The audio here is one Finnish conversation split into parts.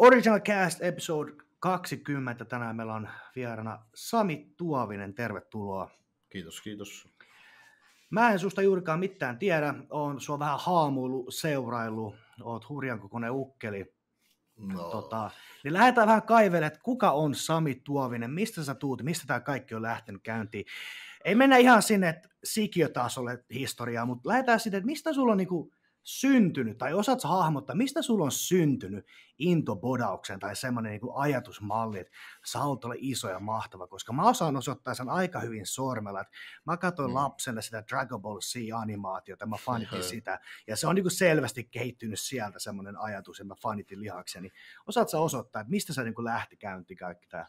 Original Cast episode 20. Tänään meillä on vieraana Sami Tuovinen. Tervetuloa. Kiitos. Mä en susta juurikaan mitään tiedä. Oon sua vähän haamuillut, seuraillut. Oot hurjan kokoinen ukkeli. No. Niin lähdetään vähän kaivelemaan, että kuka on Sami Tuovinen, mistä sä tuut, mistä tämä kaikki on lähtenyt käyntiin. Ei mennä ihan sinne sikiötasolle historiaa, mutta lähdetään sitten, että mistä sulla on niinku syntynyt, tai osaat sä hahmottaa, mistä sulla on syntynyt into bodaukseen tai semmoinen niinku ajatusmalli, että sä haluat olla iso ja mahtava, koska mä osaan osoittaa sen aika hyvin sormella, että mä katsoin lapsena sitä Dragon Ball Z-animaatiota, mä fanitin sitä, ja se on niinku selvästi kehittynyt sieltä semmoinen ajatus, ja mä fanitin lihakseni. Osaat sä osoittaa, että mistä sä niinku lähti käyntiin kaikki tää?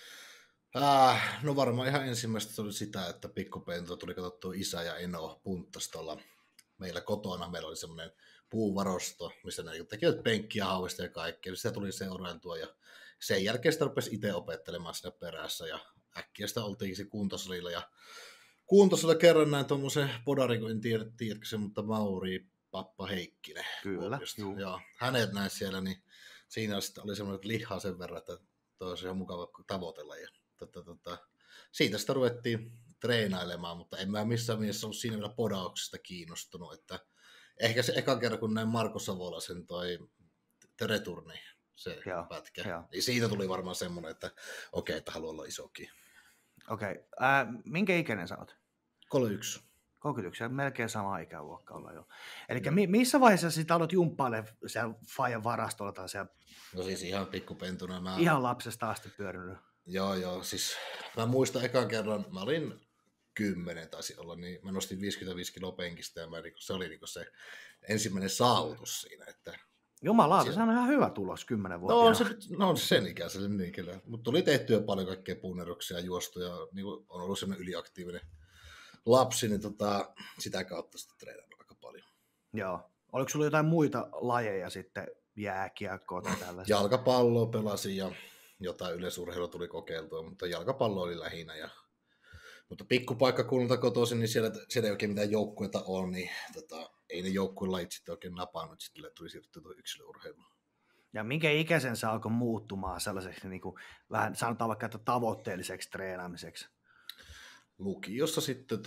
No varmaan ihan ensimmäistä oli sitä, että pikkupento tuli katsottua isä ja Eno punttas tuolla meillä kotona. Meillä oli semmoinen puuvarosto, missä ne tekivät penkkiä, hauista ja kaikkea. Sitä tuli seuraantua ja sen jälkeen sitä rupesi itse opettelemaan siinä perässä ja äkkiä sitä oltiin se kuntosalilla. Ja kuntosalilla kerran näin tuommoisen podarin, kun en tiedätkö se, mutta Mauri Pappa Heikkinen. Kyllä. Ja hänet näin siellä, niin siinä sitten oli semmoinen lihaa sen verran, että toi olisi ihan mukava tavoitella. Ja siitä sitä ruvettiin treenailemaan, mutta en mä missään mielessä ollut siinä vielä podauksesta kiinnostunut, että ehkä se eka kerran, kun näin Marko Savolaisen toi The Return, se pätkä, niin siitä tuli varmaan semmoinen, että okei, että haluan olla isokin. Okei. Minkä ikäinen sä oot? 31. 31, melkein sama ikäluokka olla jo. Eli missä vaiheessa sitten aloit jumppailemaan siellä Fajan varastolla tai siellä? No siis ihan pikkupentuna. Ihan lapsesta asti pyörinyt. Joo, siis mä muistan ekan kerran, mä olin 10 taisi olla, niin mä nostin 55 kiloa penkistä ja se oli se ensimmäinen saavutus siinä. Että Jumalauta, se on ihan hyvä tulos 10-vuotiaana. No on se sen ikäiselle niin kyllä, mutta tuli tehtyä paljon kaikkea punneruksia, juostuja, niin on ollut semmoinen yliaktiivinen lapsi, niin sitä kautta sitten treenannut aika paljon. Joo. Oliko sulla jotain muita lajeja sitten, jääkiekkoa tai tällaista? Jalkapalloa pelasin ja jotain yleisurheilua tuli kokeiltua, mutta jalkapallo oli lähinnä. Mutta pikkupaikkakunnalta kotoisin, niin siellä ei oikein mitään joukkueita ole, niin ei ne joukkuelajit sitten oikein napannut, sitten tuli siirtyä tuon yksilöurheiluun. Ja minkä ikäisen sä alkoi muuttumaan sellaiseksi niin kuin, vähän sanotaan vaikka että tavoitteelliseksi treenaamiseksi? Lukiossa sitten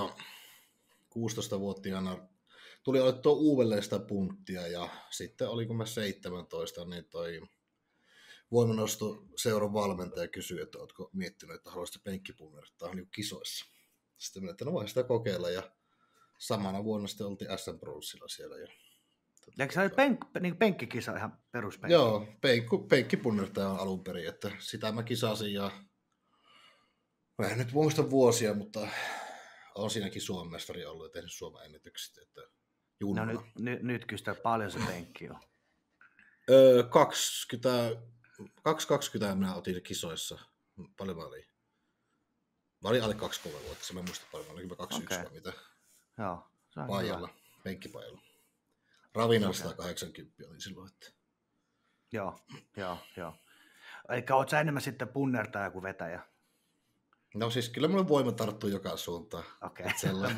16-vuotiaana tuli aloittaa uudelleen sitä punttia ja sitten oliko mä 17, niin toi voimannostoseuran valmentaja kysyi, että ootko miettinyt, että haluaisit penkkipunnertaa niin kisoissa. Sitten minä, että no voin sitä kokeilla ja samana vuonna sitten oltiin SM Bronzilla siellä. Eikö se oli penkkikisa ihan peruspenkki? Joo, penkkipunnertaja on alun perin, että sitä mä kisasin ja mä en nyt muista vuosia, mutta olen siinäkin Suomen mestari ollut ja tehnyt Suomen ennätykset. Että no nyt sitä paljon se penkki on. 220 minä otin kisoissa. Paljon mä olin? Mä olin alle 2-3 vuotta, mä en muista paljon. Olinko mä 21 vai mitä? Joo, se on Pajalla, penkkipajalla. Ravinnan 180 oli silloin. Että Joo. Eli oot sä enemmän sitten punnertaja kuin vetäjä? No siis kyllä mulle voima tarttuu joka suuntaan. Okei.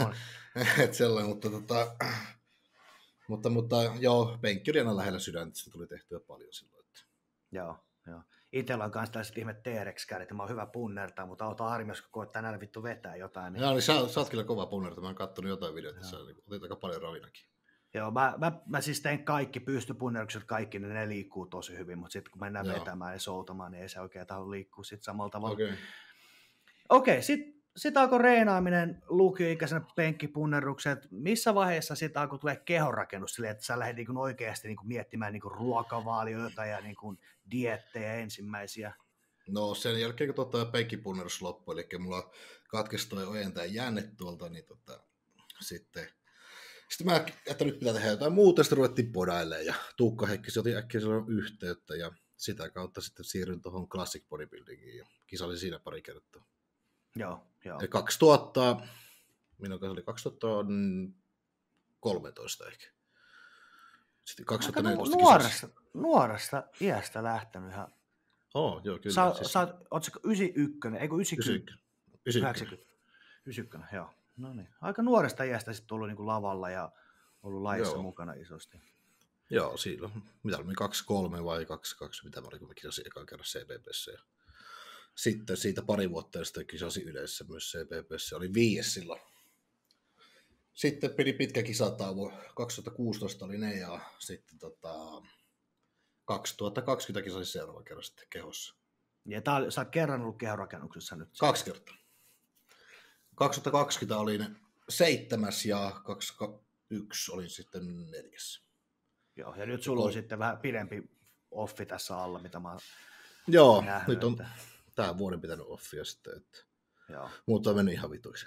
Mutta joo, penkki oli aina lähellä sydäntä, se tuli tehtyä paljon silloin. Että. Joo. Itsellä on myös tällaiset ihme T-Rex-kädet, mä oon hyvä punnertaa, mutta auta harmi, jos koettaa näillä vittu vetää jotain. Niin... Joo, niin sä oot kyllä kova punnertaa, mä oon kattonut jotain videoita, sä otit aika paljon Ravinakin. Joo, mä siis tein kaikki pystypunnerukset, kaikki, niin ne liikkuu tosi hyvin, mutta sitten kun mennään vetämään ja soutamaan, niin ei se oikein tahdo liikkua sitten samalla tavalla. Okei, sitten alkoi reenaaminen lukioikäisenä penkkipunnerukset. Missä vaiheessa sitten alkoi tulee kehonrakennus silleen, että sä lähdit niin oikeasti niin miettimään niin ruokavalioita ja niin dieettejä ensimmäisiä? No sen jälkeen, kun penkkipunnerus loppui, eli mulla katkesi toi ojentaja jänne tuolta, niin sitten mä että nyt pitää tehdä jotain muuta, sitten ruvettiin podailemaan ja Tuukka Heikkisen otin äkkiä sellainen yhteyttä ja sitä kautta sitten siirryin tuohon Classic Bodybuildingiin ja kisasin siinä pari kertaa. Joo. Ja 2013 ehkä. Sitten 2014 nuoresta iästä lähtenyt ihan. Joo, kyllä. Ootko 91, eikö 90? 91, joo. No niin. Aika nuoresta iästä sitten tullut niin kuin lavalla ja ollut lajissa mukana isosti. Joo, silloin. Mitä oli 2-3 vai 2-2, mitä mä olin, kun mä kisasin ekan kerran CBB:ssä. Ja sitten siitä pari vuotta ja sitten kisasin yleisössä myös CBB:ssä. Oli 5 silloin. Sitten pidi pitkä kisatauko. 2016 oli ne ja sitten 2020 kisasin seuraavan kerran sitten kehossa. Ja sä oot kerran ollut kehorakennuksessa nyt. 2 kertaa. 2020 olin 7. ja 2021 olin sitten 4. Joo, ja nyt sulla on sitten vähän pidempi offi tässä alla, mitä mä oon Joo, nähnyt, nyt on tämän vuoden pitänyt offia sitten, että joo. Mutta on mennyt ihan vituiksi.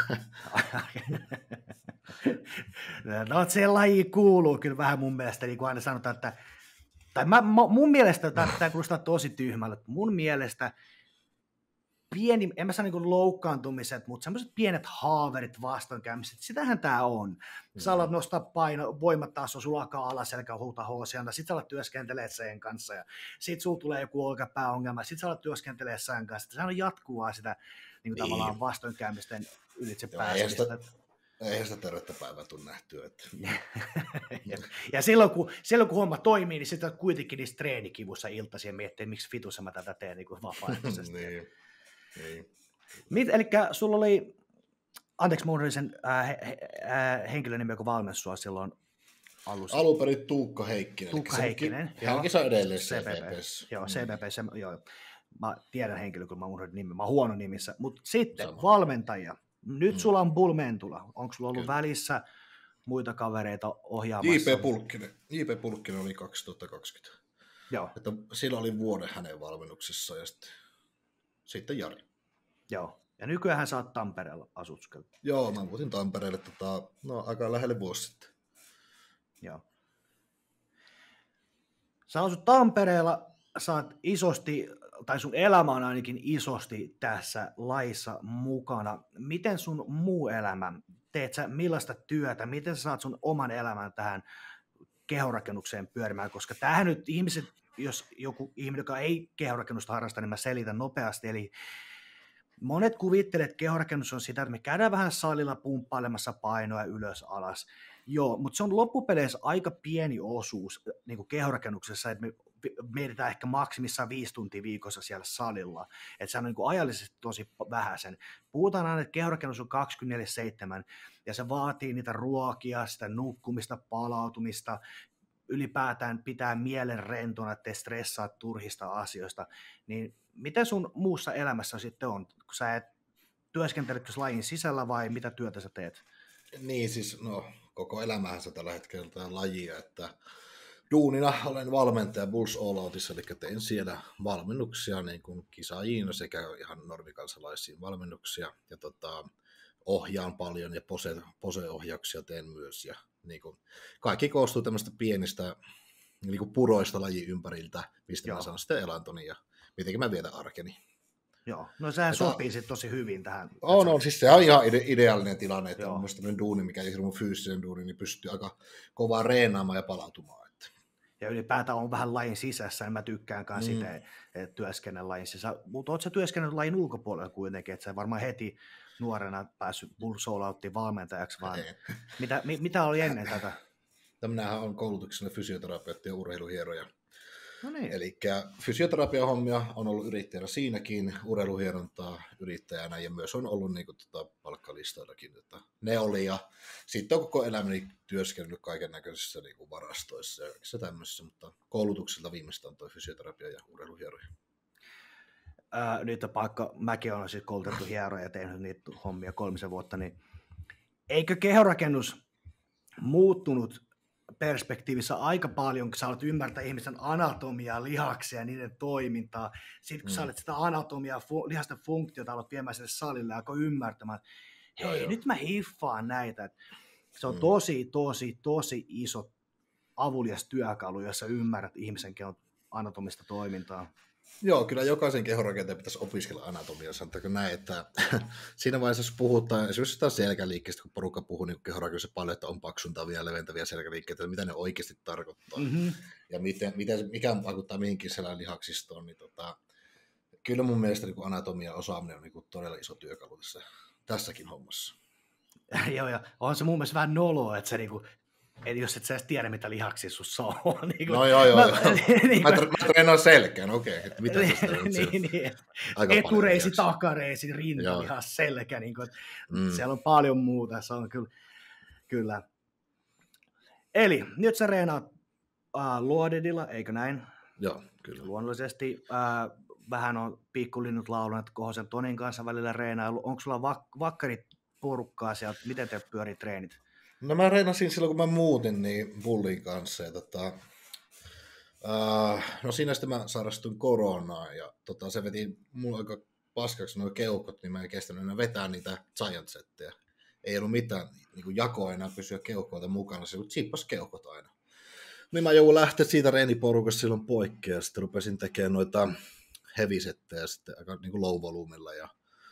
No, se laji kuuluu kyllä vähän mun mielestä, niin kuin aina sanotaan, että tai mun mielestä tämä kuulostaa tosi tyhmälle, mun mielestä pieni, en mä sano niin loukkaantumiset, mutta semmoiset pienet haaverit vastoinkäymiset, sitähän tämä on. Sä alat nostaa voimatasoa, sulla alkaa alaselkä huutaa hoosiana, sit sä alat työskentelee sen kanssa, ja sit sulla tulee joku olkapääongelma, sit sä alat työskentelee sen kanssa. Sehän on jatkuvaa sitä niin tavallaan vastoinkäymisten ylitse pääsemistä. Eihän sitä tervettä päivää tule nähtyä. Että... ja silloin kun homma toimii, niin sitten kuitenkin niissä treenikivussa iltaisin ja miettii, miksi vitussa mä tätä teen niin vapaaehtoisesti. Niin. Eli sulla oli, anteeksi, mä unohdin sen henkilön nimi, joka valmensi sua silloin alussa. Alun perin Tuukka Heikkinen. Tuukka Heikkinen. Hänkin saa edelleen CBB:ssä. Joo, CBB:ssä, joo. Mä tiedän henkilön, kun mä unohdin nimen. Mä oon huono nimissä. Mutta sitten valmentaja. Nyt sulla on Bull Mentula. Onko sulla ollut välissä muita kavereita ohjaamassa? J.P. Pulkkinen oli 2020. Joo. Että silloin oli vuoden hänen valmennuksessa ja sitten Jari. Joo. Ja nykyään sä oot Tampereella asutskelta. Joo, mä muutin Tampereelle aika lähelle vuosi sitten. Joo. Sä asut Tampereella, sä oot isosti, tai sun elämä on ainakin isosti tässä laissa mukana. Miten sun muu elämä, teet sä millaista työtä, miten sä saat sun oman elämän tähän kehorakennukseen pyörimään, koska tämähän nyt ihmiset, jos joku ihminen, joka ei kehorakennusta harrasta, niin mä selitän nopeasti, eli monet kuvittelee, että kehorakennus on sitä, että me käydään vähän salilla pumppailemassa painoa ylös alas. Joo, mutta se on loppupeleissä aika pieni osuus niin kuin kehorakennuksessa, että me mietitään ehkä maksimissaan 5 tuntia viikossa siellä salilla. Että se on niin kuin ajallisesti tosi vähäisen. Puhutaan aina, että kehorakennus on 24/7 ja se vaatii niitä ruokia, sitä nukkumista, palautumista, ylipäätään pitää mielen rentona, ettei stressaa turhista asioista. Niin miten sun muussa elämässä sitten on, kun sä et työskenteletkö lajin sisällä vai mitä työtä sä teet? Niin siis, koko elämähän se tällä hetkellä tämä lajia, että duunina olen valmentaja Bulls All Outissa, eli teen siellä valmennuksia niin kuin kisaajiin sekä ihan normikansalaisiin valmennuksia ja ohjaan paljon ja pose-ohjauksia teen myös ja niin kuin, kaikki koostuu tämmöistä pienistä niin kuin puroista lajin ympäriltä, mistä mä saan sitten elantoni ja mitenkin mä vietän arkeni. Joo, no sehän sopii sitten tosi hyvin tähän. Siis se on ihan ideaalinen tilanne, että on myös tämmöinen duuni, mikä ei hirveän fyysinen duuni, niin pystyy aika kovaa reenaamaan ja palautumaan. Ja ylipäätään on vähän lajin sisässä, en mä tykkäänkaan sitä, että työskennellä lajin sisässä. Mutta ootko sä työskennellyt lajin ulkopuolella kuitenkin, että sä varmaan heti nuorena päässyt Bulls All Outiin valmentajaksi, vaan mitä oli ennen tätä? Tämmöinenhän on koulutuksena fysioterapeutti ja urheiluhieroja. No niin. Eli fysioterapiahommia on ollut yrittäjänä siinäkin, urheiluhierontaa yrittäjänä ja myös on ollut niin kuin, palkkalistoillakin. Että ne oli ja sitten on koko elämäni työskennellyt kaiken näköisissä niin kuin varastoissa ja tämmöisissä, mutta koulutukselta viimeistään toi fysioterapia ja urheiluhieroja. Nyt vaikka mäkin olen siis koulutettu hieroja ja tehnyt niitä hommia 3 vuotta, niin eikö kehorakennus muuttunut perspektiivissä aika paljon, kun sä alat ymmärtää ihmisen anatomiaa, lihaksia ja niiden toimintaa. Sitten kun sä alat sitä anatomiaa, lihasten funktiota alat viemään sinne salille ja alkoi ymmärtämään, että hei, nyt mä hiffaan näitä. Se on tosi iso avulias työkalu, jossa ymmärrät ihmisen kehon anatomista toimintaa. Joo, kyllä jokaisen kehorakentajan pitäisi opiskella anatomiaa, sanotaanko näin, että siinä vaiheessa, jos puhutaan esimerkiksi jostain selkäliikkeestä, kun porukka puhuu niin kehorakennuksen paljon, että on paksuntavia ja leventäviä selkäliikkeitä, että mitä ne oikeasti tarkoittaa ja mikä vaikuttaa mihinkin selän lihaksistoon, niin kyllä mun mielestä niin anatomia osaaminen on niin todella iso työkalu tässäkin hommassa. Joo, ja on se mun mielestä vähän noloa, että se niinku Eli jos et sä edes tiedä, mitä lihaksia sussa on. Niin No joo. Mä treenaan selkään, okei. Mitä tästä on? Niin, etureisi, takareisi, rintalihas, selkä. Niin kuin, siellä on paljon muuta, se on kyllä. Eli nyt sä reenaat luodedilla, eikö näin? Joo, kyllä. Luonnollisesti vähän on pikkulinnut laulunut Kohosen Tonin kanssa välillä reenailu. Onko sulla vakkarit porukkaa sieltä? Miten te pyörii treenit? No mä reenasin silloin, kun mä muutin, niin Bullin kanssa. Ja no siinä sitten mä sairastuin koronaan ja se veti mulla aika paskaksi nuo keuhkot, niin mä en kestänyt enää vetää niitä Giant Settejä. Ei ollut mitään niin jakoa enää pysyä keuhkoilta mukana, se tsippas keuhkot aina. Niin mä joudun lähteä siitä reeniporukasta silloin poikki ja sitten rupesin tekemään noita heavy-settejä sitten aika niin kuin low volumella ja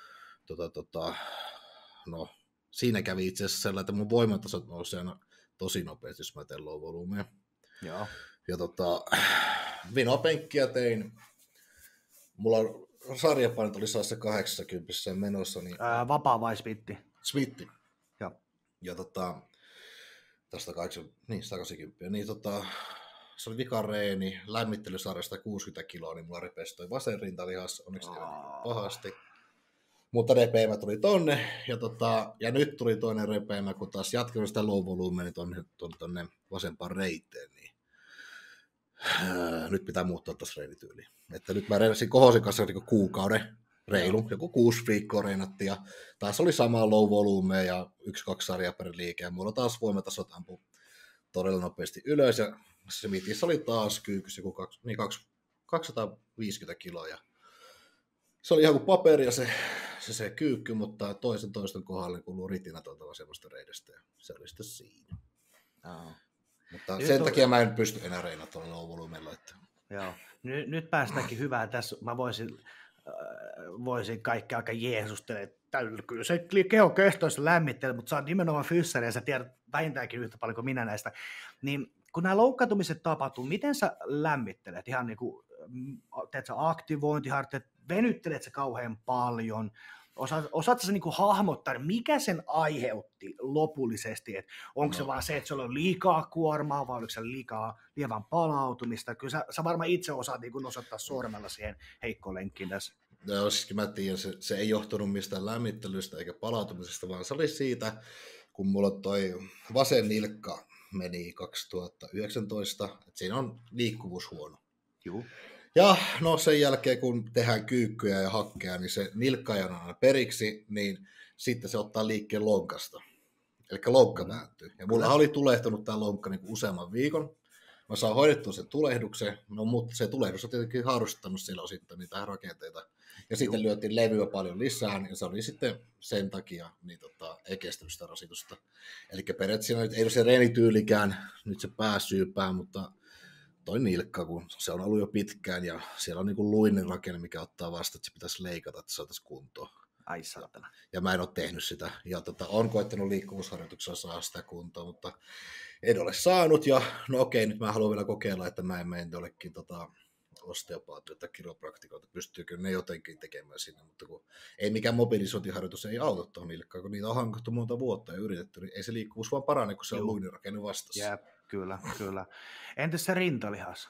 no siinä kävi itse asiassa sellainen, että mun voimatasot nousee aina tosi nopeasti, jos mä teen low volumea. Joo. Ja vinopenkkiä tein. Mulla sarjapainot oli saassa 80 menossa. Niin vapaa vai splitti? Splitti. Joo. Ja tästä 180. Niin se oli vikareeni, lämmittelysarjasta 60 kiloa, niin mulla repesi toi vasen rintalihas, onneksi ei pahasti. Mutta repeimä tuli tonne, ja nyt tuli toinen repeimä, kun taas jatkanut sitä low volumea, niin tonne vasempaan reiteen, niin nyt pitää muuttaa taas reenityyliin. Että nyt mä reenasin Kohosen kanssa niin kuukauden reilu, joku 6 viikkoa reenattiin, ja taas oli sama low volumea ja 1-2 sarjaa per liike, ja mulla taas voimatasot ampui todella nopeasti ylös, ja Smithissä oli taas kyykys joku 250 kiloa, ja se oli ihan kuin paperia se kyykky, mutta toisten kohdalle kuuluu ritinä tuolta vasemmasta reidestä, ja se oli sitten siinä. Mutta nyt sen takia mä en pysty enää reinaa tuolla low volumella. Että... Joo. Nyt päästäänkin hyvää. Tässä mä voisin kaikki aika jeesustella, että kyllä se keho kestoissa lämmittelee, mutta sä oot nimenomaan fyssäri ja sä tiedät vähintäänkin yhtä paljon kuin minä näistä. Niin kun nämä loukkaantumiset tapahtuu, miten sä lämmittelet? Ihan niin kuin, teet sä aktivointiharjoitteet, venyttelet sä kauhean paljon? Osaatko sä niin kuin hahmottaa, mikä sen aiheutti lopullisesti? Että onko se vaan se, että se on liikaa kuormaa vai oliko se lievän palautumista? Kyllä sä varmaan itse osaat niin kuin osoittaa sormella siihen heikkoon lenkkiin tässä. Joo, siis mä tiedän, se ei johtunut mistään lämmittelystä eikä palautumisesta, vaan se oli siitä, kun mulla toi vasen nilkka meni 2019, että siinä on liikkuvuus huono. Juu. Ja no sen jälkeen, kun tehdään kyykkyjä ja hakkeja, niin se nilkka ei aina periksi, niin sitten se ottaa liikkeen lonkasta. Eli lonkka vääntyy. Ja mulla oli tulehtunut tämä lonkka niin useamman viikon. Mä saan hoidettua sen tulehduksen, no, mutta se tulehdus on tietenkin haurusttanut siellä osittain niitä rakenteita. Ja sitten lyötiin levyä paljon lisää, ja se oli sitten sen takia, niin ei kestänyt sitä rasitusta. Eli periaatteessa nyt ei ole se reenityylikään, nyt se pääsyypää, mutta toi nilkka, kun se on ollut jo pitkään, ja siellä on niin kuin luinen rakenne, mikä ottaa vasta, että se pitäisi leikata, että saataisiin kuntoon. Ai saatana. Ja mä en ole tehnyt sitä, ja olen koittanut liikkuvuusharjoituksella saada sitä kuntoon, mutta en ole saanut, ja no okei, nyt mä haluan vielä kokeilla, että mä en mene jollekin osteopaatille tai kiropraktikoilta, pystyykö ne jotenkin tekemään sinne, mutta kun ei mikään mobilisointiharjoitus ei auta tuohon nilkkaan, kun niitä on hankattu monta vuotta ja yritetty, niin ei se liikkuvuus vaan parane, kun se on luinen rakenne vastassa. Jep, kyllä. Entäs se rintalihas?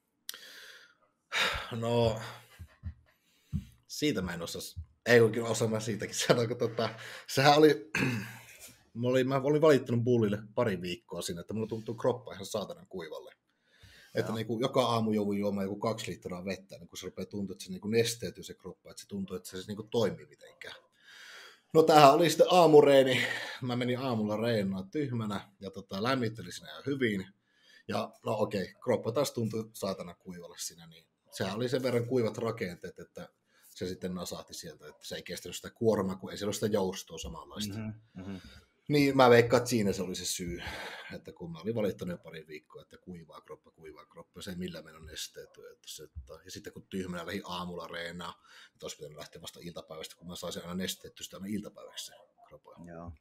No, siitä mä en osaa mä siitäkin sanoa, kun sehän oli, mä olin valittanut Bullille pari viikkoa siinä, että mulla tuntuu kroppa ihan saatanan kuivalle. Että niin kuin joka aamu joudun juomaan joku 2 litraa vettä, niin kun se rupeaa tuntua, että se niin kuin nesteytyy se kroppa, että se tuntuu, että se niin kuin toimii mitenkään. No tämähän oli sitten aamureeni. Mä menin aamulla reenaan tyhmänä ja lämmittelin siinä ihan hyvin. Ja no okei, kroppa taas tuntui saatana kuivalle siinä, niin sehän oli sen verran kuivat rakenteet, että se sitten nasahti sieltä, että se ei kestänyt sitä kuormaa, kun ei siellä ole sitä joustoa samanlaista. Niin mä veikkaan, että siinä se oli se syy, että kun mä olin valittanut jo pari viikkoa, että kuivaa kroppa, se ei millään mennä nesteytyä. Ja sitten kun tyhmänä lähdin aamulla reenaa, että olisi pitänyt lähteä vasta iltapäivästä, kun mä saisin aina nesteytyä sitä aina iltapäiväksi se kroppa. Joo.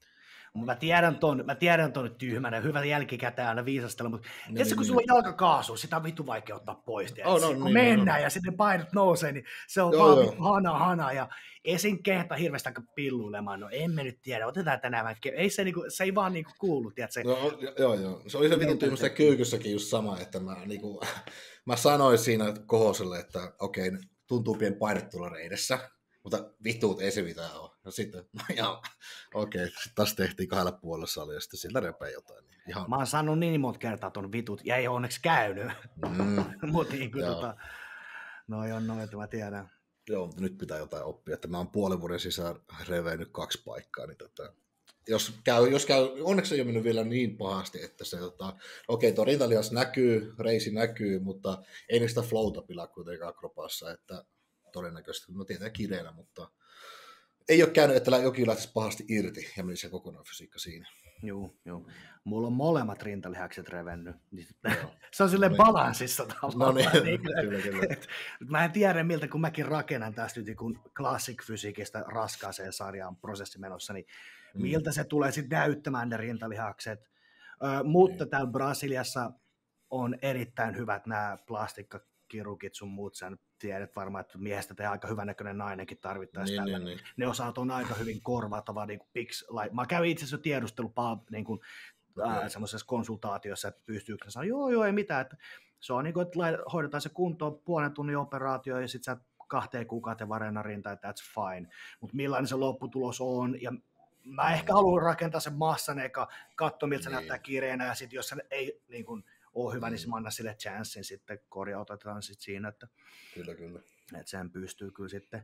Mä tiedän ton tyhmänä, hyvä jälkikäteen aina viisastella, mutta No, tiedätkö, kun sulla on jalkakaasu, sitä on vittu vaikea ottaa pois. Kun mennään ja sitten painot nousee, niin se on vaan vittu hana, ja esin kehtaa hirveästi aika pilluilemaan. No en me nyt tiedä, otetaan tänään ei se ei vaan niinku kuulu, tiedätkö? No, joo. Se oli se vitun tyhmästä kyykyssäkin just sama, että mä sanoin siinä Kohoselle, että okei, tuntuu pieni paine tuolla reidessä, mutta vittuut ei se mitään ole. No sitten, okei, sitten taas tehtiin 2,5 salia ja sitten sieltä repee jotain. Ihan... Mä oon sanonut niin monta kertaa ton vitut, ja ei ole onneksi käynyt. Mutta niin kuin että mä tiedän. Joo, mutta nyt pitää jotain oppia, että mä oon puolen vuoden sisään revennyt 2 paikkaa, niin jos käy, onneksi ei ole mennyt vielä niin pahasti, että se, okei, tuo rintalihas näkyy, reisi näkyy, mutta ei niistä flowta pilaa kuitenkaan kropassa, että todennäköisesti, no tietää kireenä, mutta ei ole käynyt, että jokin lähtisi pahasti irti ja menisi se kokonaan fysiikka siinä. Joo. Mulla on molemmat rintalihakset revennyt. Se on silleen balanssissa tavallaan. No niin, kyllä. Mä en tiedä miltä, kun mäkin rakennan tästä nyt kun classic-fysiikista raskaaseen sarjaan prosessi menossa, niin miltä se tulee sitten näyttämään ne rintalihakset. Mutta täällä Brasiliassa on erittäin hyvät nämä plastikkakirurgit sun muut. Sä tiedät varmaan, että miehestä tehdään aika hyvänäköinen nainenkin tarvittaessa. Niin. Ne osaat on aika hyvin korvattava. Niin mä kävin itse asiassa tiedustelupaa niin semmoisessa konsultaatiossa, että pystyykö ne sanoa, joo, ei mitään. Että se on niin kuin, että hoidetaan se kuntoon 1,5 tunnin operaatio ja sitten sä 2 kuukauden varena rinta, että that's fine. Mutta millainen se lopputulos on, ja mä ehkä haluan rakentaa sen massan eka, katsoa miltä se näyttää kireenä, ja sitten jos se ei niin kuin, ole hyvä, niin mä annan sille chanssin sitten, otetaan sitten siinä, että Kyllä. Että sen pystyy kyllä sitten.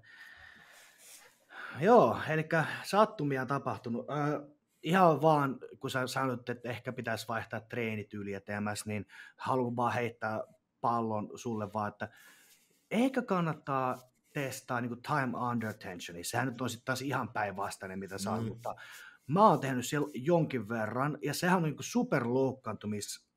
Joo, eli sattumia on tapahtunut. Ihan vaan, kun sä sanoit, että ehkä pitäisi vaihtaa treenityyliä TMS, niin haluan vaan heittää pallon sulle vaan, että ehkä kannattaa testaa niin kuin time under tension. Sehän nyt on sitten taas ihan päinvastainen, mitä sä mutta mä oon tehnyt siellä jonkin verran, ja sehän on niin kuin superloukkaantumis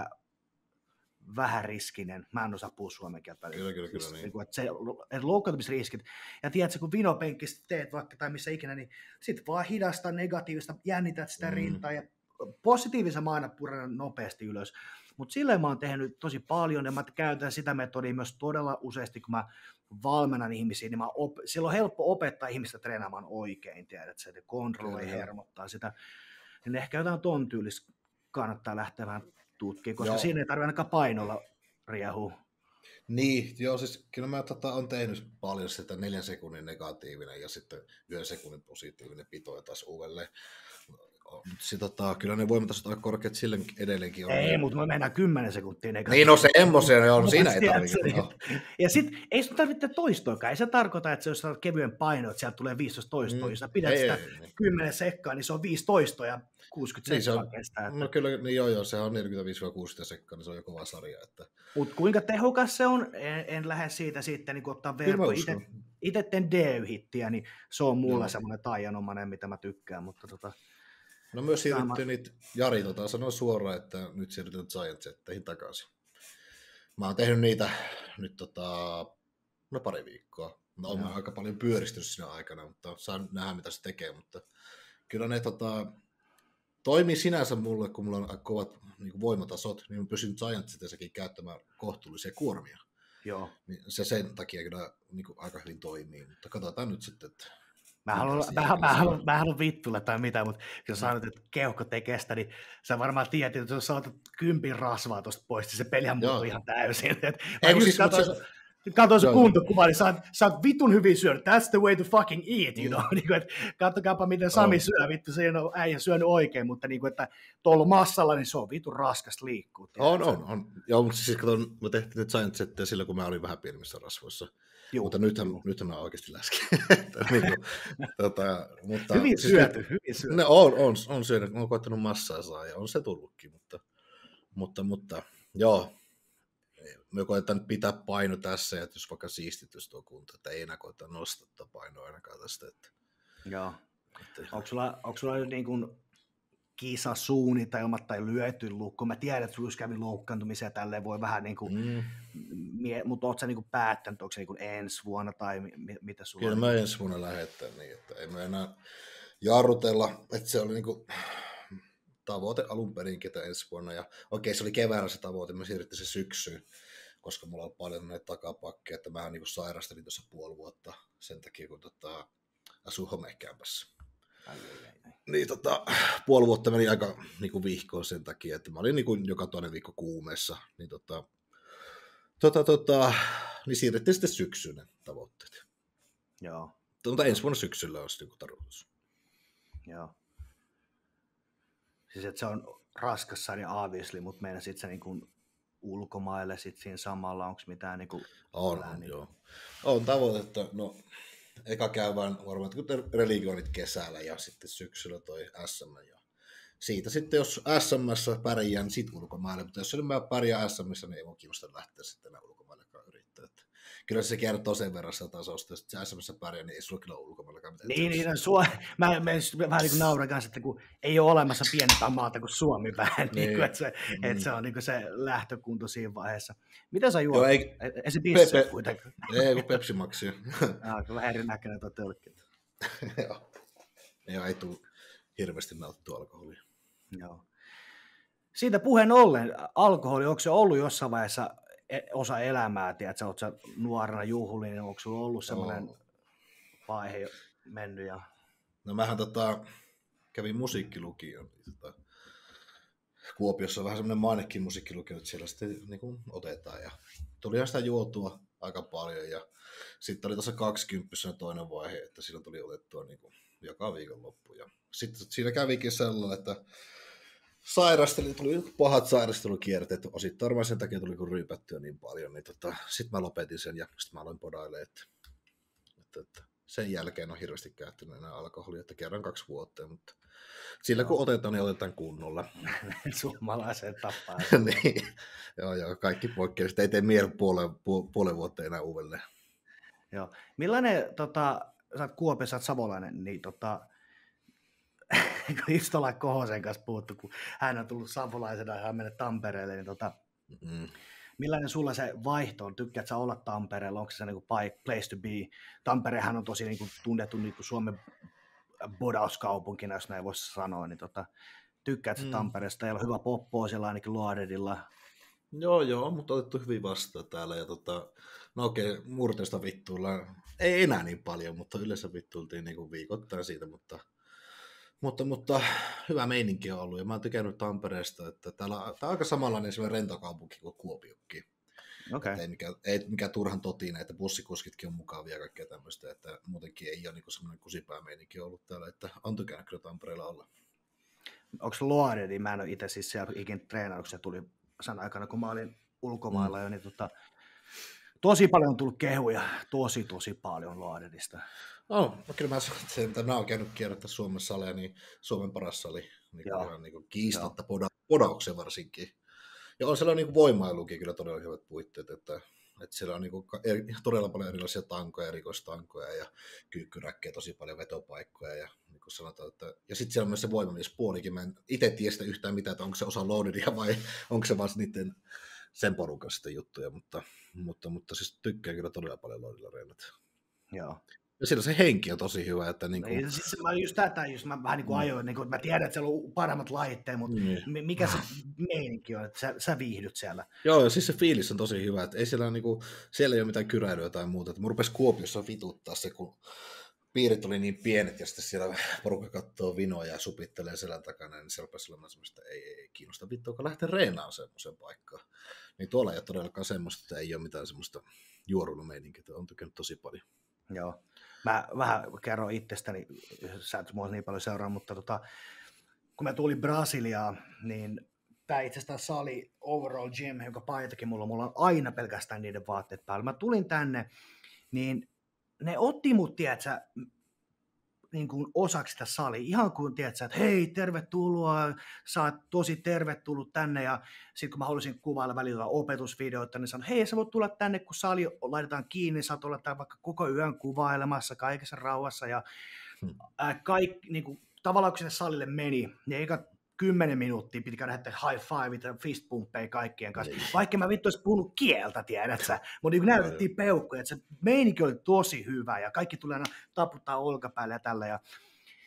vähän riskinen. Mä en osaa puhua suomen kieltä. Kyllä, niin. Että loukkaantumisriskit. Ja tiedätkö, kun vinopenkistä teet vaikka tai missä ikinä, niin sit vaan hidasta negatiivista, jännität sitä rintaa ja positiivisen mä aina puran nopeasti ylös. Mutta silleen mä oon tehnyt tosi paljon ja mä käytän sitä metodia myös todella useasti, kun mä valmennan ihmisiä, niin silloin on helppo opettaa ihmistä treenaamaan oikein, tiedät se, että kontrolloi hermottaa sitä. Niin ehkä jotain ton tyylistä kannattaa lähteä vähän tutkia, koska siinä ei tarvitse ainakaan painolla riehua. Niin, joo, siis kyllä mä olen tehnyt paljon sitä 4 sekunnin negatiivinen ja sitten 1 sekunnin positiivinen pito ja taas uudelleen. Kyllä ne voimatasot aika korkeat sille edelleenkin on. Ei, mutta me mennään 10 sekuntia negatiivinen. Niin, no se emmoisia on, siinä ei tarvitse. Ja sitten ei sun tarvitse toistoakaan. Ei se tarkoita, että jos on kevyen paino, että sieltä tulee 15 toistoa. Jos sä pidät sitä 10 sekkaa, niin se on 5 toistoa ja 60 sekkaa kestää. No kyllä, niin joo, se on 45-60 sekkaa, niin se on jo kova sarja. Että... Mutta kuinka tehokas se on, en lähde siitä sitten niin ottaa verkko. Itse teen DY-hittiä, niin se on mulla semmoinen taianomainen, mitä mä tykkään. Mutta No myös siirryttiin niitä, Jari sanoi suoraan, että nyt siirrytään Giant Zetteihin takaisin. Mä oon tehnyt niitä nyt pari viikkoa. Mä oon aika paljon pyöristynyt siinä aikana, mutta saan nähdä mitä se tekee, mutta kyllä ne toimii sinänsä mulle, kun mulla on kovat niin voimatasot, niin mä pystyn Giant Zetteisäkin käyttämään kohtuullisia kuormia. Joo. Niin se sen takia kyllä niin aika hyvin toimii, mutta katsotaan nyt sitten, että Mä haluan vittuilla tai mitä, mutta jos sanot, että keuhkot ei kestä, niin sä varmaan tiedät, että jos sä otat 10 rasvaa tuosta pois, niin se pelihän muuttuu ihan täysin. Katsoin se kuntokuva, niin sä oot vitun hyvin syönyt. That's the way to fucking eat, you know. Niin kuin, että katsokaapa, miten Sami syö, vittu, se ei ole äijä syönyt oikein, mutta niin kuin, että tuolla massalla, niin se on vitun raskasta liikkuu. On. Joo, mutta siis katson, me tehtiin nyt Giant Zettiä silloin, kun mä olin vähän pienemmissä rasvoissa. Mutta nythän mä oikeasti läskin. Mutta, hyvin syöty. Ne on syönyt, mä oon koettanut massaa saa ja on se tullutkin, mutta joo, me koetan pitää paino tässä, että jos vaikka siistitys tuo kunto, että ei enää koeta nostaa painoa ainakaan tästä. Että, joo. Onko sulla niin kuin kisasuunnitelmat tai lyöty lukko? Mä tiedän, että sulla kävi loukkaantumisia tälleen voi vähän niin kuin, mutta ootko sä niin kuin päättänyt, onko se niin kuin ensi vuonna tai mitä sulla? Kyllä mä ensi vuonna lähetän niin, että ei mä enää, jarrutella, että se oli niinku tavoite alun perin ketä ensi vuonna. Ja okei, se oli keväällä se tavoite, mä siirryttiin se syksyyn, koska mulla on paljon näitä takapakkeja, että mä niinku sairastelin tuossa puoli vuotta sen takia, kun asuin homekämpässä. Niin puoli vuotta meni aika niinku vihkoon sen takia, että mä olin niinku joka toinen viikko kuumeessa, niin niin siirrettiin sitten syksyyn ne tavoitteet. Joo. Mutta ensi vuonna syksyllä olisi niinku tarkoitus. Joo. Siis että se on raskas sarja obviously, mutta meidän sitten se niinku ulkomaille sitten siinä samalla, onko mitään niinku... On, joo. On tavoite, että no eka käydään varmaan religioonit kesällä ja sitten syksyllä toi SM. Ja siitä sitten, jos SM:ssä pärjää, niin sitten ulkomaille. Mutta jos mä pärjään SM:ssä, niin ei mun kiinnosta lähteä sitten enää ulkomaillekaan yrittää. Että kyllä se kertoo sen verran sitä tasosta, jos se SM:ssä pärjää, niin ei sulla kyllä ole ulkomaillekaan mitään. Niin mä vähän niin kuin nauran kanssa, että kun ei ole olemassa pienempää maata kuin Suomi vähän, niin kuin, että se on niin kuin se lähtökunto siinä vaiheessa. Mitä sä juot? Ei se pisse kuitenkaan. Ei, kun Pepsi Maxia. Vähän erinäköinen tuo tölkki. Joo, ei tule hirveästi nautittua alkoholia. Joo. Siitä puheen ollen, alkoholi, onko se ollut jossain vaiheessa osa elämää, tiedätkö, oletko sä nuorena juhlinen, onko sulla ollut semmoinen vaihe mennyt? Ja... No mähän kävin musiikkilukion. Kuopiossa on vähän semmoinen mainekin musiikkilukio, että siellä sitten niin kuin otetaan. Ja tulihan sitä juotua aika paljon ja sitten oli tuossa 20 toinen vaihe, että silloin tuli otettua niin kuin joka viikonloppu. Ja sitten siinä kävikin sellainen, että tuli pahat sairastelukierteet, osittain varmaan sen takia tuli kun ryypättyä niin paljon, niin sitten mä lopetin sen ja sitten mä aloin podailemaan, että sen jälkeen on hirveästi käyttänyt enää alkoholia, että kerran 2 vuotta, mutta sillä kun otetaan, niin otetaan kunnolla. Suomalaisen tappaa. Niin, joo, kaikki poikkeukset, ei tee mieli puolen vuotta enää uudelleen. Joo, millainen, sä oot Kuopio, sä oot savolainen, niin kun just ollaan Kohosen kanssa puhuttu, kun hän on tullut savolaisena ja hän menee Tampereelle, niin millainen sulla se vaihto on? Tykkäät sä olla Tampereella? Onko se niinku place to be? Tamperehan on tosi niinku tunnettu niinku Suomen bodauskaupunkina, jos näin voisi sanoa. Niin tykkäät sä Tampereesta? Teillä on hyvä poppoa siellä ainakin Loadedilla. Joo, mutta otettu hyvin vastaan täällä. Ja no okei, murteista vittuillaan. Ei enää niin paljon, mutta yleensä vittuiltiin niinku viikoittain siitä, mutta hyvä meininki on ollut, ja mä oon tykännyt Tampereesta, että täällä on aika samanlainen semmoinen rentokaupunki kuin Kuopiokin. Okay. Ei mikään turhan totinen, että bussikuskitkin on mukavia ja kaikkea tämmöistä, että muutenkin ei ole niin semmoinen kusipäämeininki ollut täällä, että on tykännyt kyllä Tampereella olla. Onko Loadedi? Mä en ole itse siis siellä ikinä treenannut, se tuli sen aikana, kun mä olin ulkomailla jo, niin tosi paljon on tullut kehuja, tosi paljon Loadedista. No kyllä mä sanon, että mä oon käynyt kierrättää Suomen saleja, niin Suomen paras sali, niin ihan niin kiistatta podauksen varsinkin. Ja on siellä niin voimailukin kyllä todella hyvät puitteet, että siellä on niin todella paljon erilaisia tankoja, erikoistankoja ja kyykkyräkkejä, tosi paljon vetopaikkoja ja niin kuin sanotaan, että ja sitten siellä on myös se voimamiespuolikin. Mä en itse tiedä sitä yhtään mitään, että onko se osa Loadedia vai onko se vaan niiden sen porukan sitten juttuja, mutta siis tykkään kyllä todella paljon Loadedilla reenata. Joo. Ja siellä se henki on tosi hyvä. Että niin kuin... siis mä vähän niin kuin ajoin, niin kuin, mä tiedän, että siellä on paremmat laitteet, mutta mikä se meininki on, että sä viihdyt siellä? Joo, ja siis se fiilis on tosi hyvä, että ei siellä, niin kuin, siellä ei ole mitään kyräilyä tai muuta. Että mun rupesi Kuopiossa vituttaa se, kun piirit oli niin pienet ja sitten siellä porukka katsoo vinoja ja supittelee selän takana, niin siellä rupesi olemaan semmoista, ei kiinnosta vittua, kun lähtee reenaan semmoiseen paikkaan. Niin tuolla ei ole todellakaan semmoista, että ei ole mitään semmoista juorunumeininkiä, että on tykännyt tosi paljon. Joo. Mä vähän kerron itsestäni, sä et mua niin paljon seuraa, mutta kun mä tulin Brasiliaan, niin tämä itse asiassa sali Overall Gym, jonka paitakin mulla on aina pelkästään niiden vaatteet päällä. Mä tulin tänne, niin ne otti mut, tiedätkö, niin kuin osaksi sitä salia, ihan kuin tiedätkö, että hei, tervetuloa, sä oot tosi tervetullut tänne, ja sitten kun mä halusin kuvailla välillä opetusvideoita, niin sanoin, hei, sä voit tulla tänne, kun sali laitetaan kiinni, sä oot olla täällä vaikka koko yön kuvailemassa kaikessa rauhassa, ja kaikki, niin kuin, tavallaan kun sinne salille meni, niin eikä 10 minuuttia piti käydä high five ja fist pumppeja kaikkien kanssa, vaikka mä vittu olisi puhunut kieltä, tiedätkö, mutta niin näytettiin peukkuja, että se meininki oli tosi hyvä, ja kaikki tulee aina taputtaa olkapäälle ja tällä, ja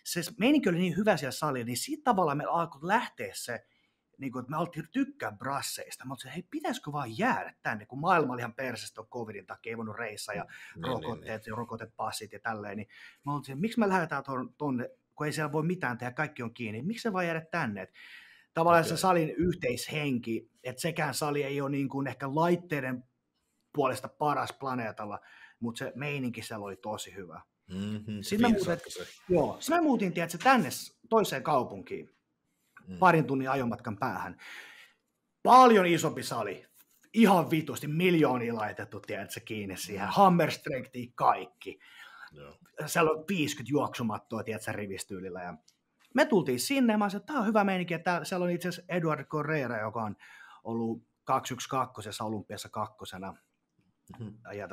se meininki oli niin hyvä siellä salilla, niin siitä tavalla me alkoi lähteä se, niin kuin, että me alettiin tykkää brasseista. Mä olin, hei, pitäisikö vaan jäädä tänne, kun maailma oli ihan persestä covidin takia, ei voinut reissa ja rokotteet ja rokotepassit ja tälleen. Niin mä olin, miksi me lähdetään tonne, kun ei siellä voi mitään tehdä, kaikki on kiinni. Miksi se vaan jäädä tänne? Et tavallaan se salin yhteishenki, että sekään sali ei ole niin kuin ehkä laitteiden puolesta paras planeetalla, mutta se meininki siellä oli tosi hyvä. Sitten me muutin tiedätkö, tänne toiseen kaupunkiin, parin tunnin ajomatkan päähän. Paljon isompi sali, ihan vitusti, miljoonia laitettu, tiedätkö, kiinni siihen, Hammerstrengthia kaikki. Siellä on 50 juoksumattoa, tiedätkö, rivistyylillä. Ja me tultiin sinne, ja mä sanoin, että tämä on hyvä meininki, että siellä on itse asiassa Eduard Correira, joka on ollut 212 olympiassa kakkosena. Ja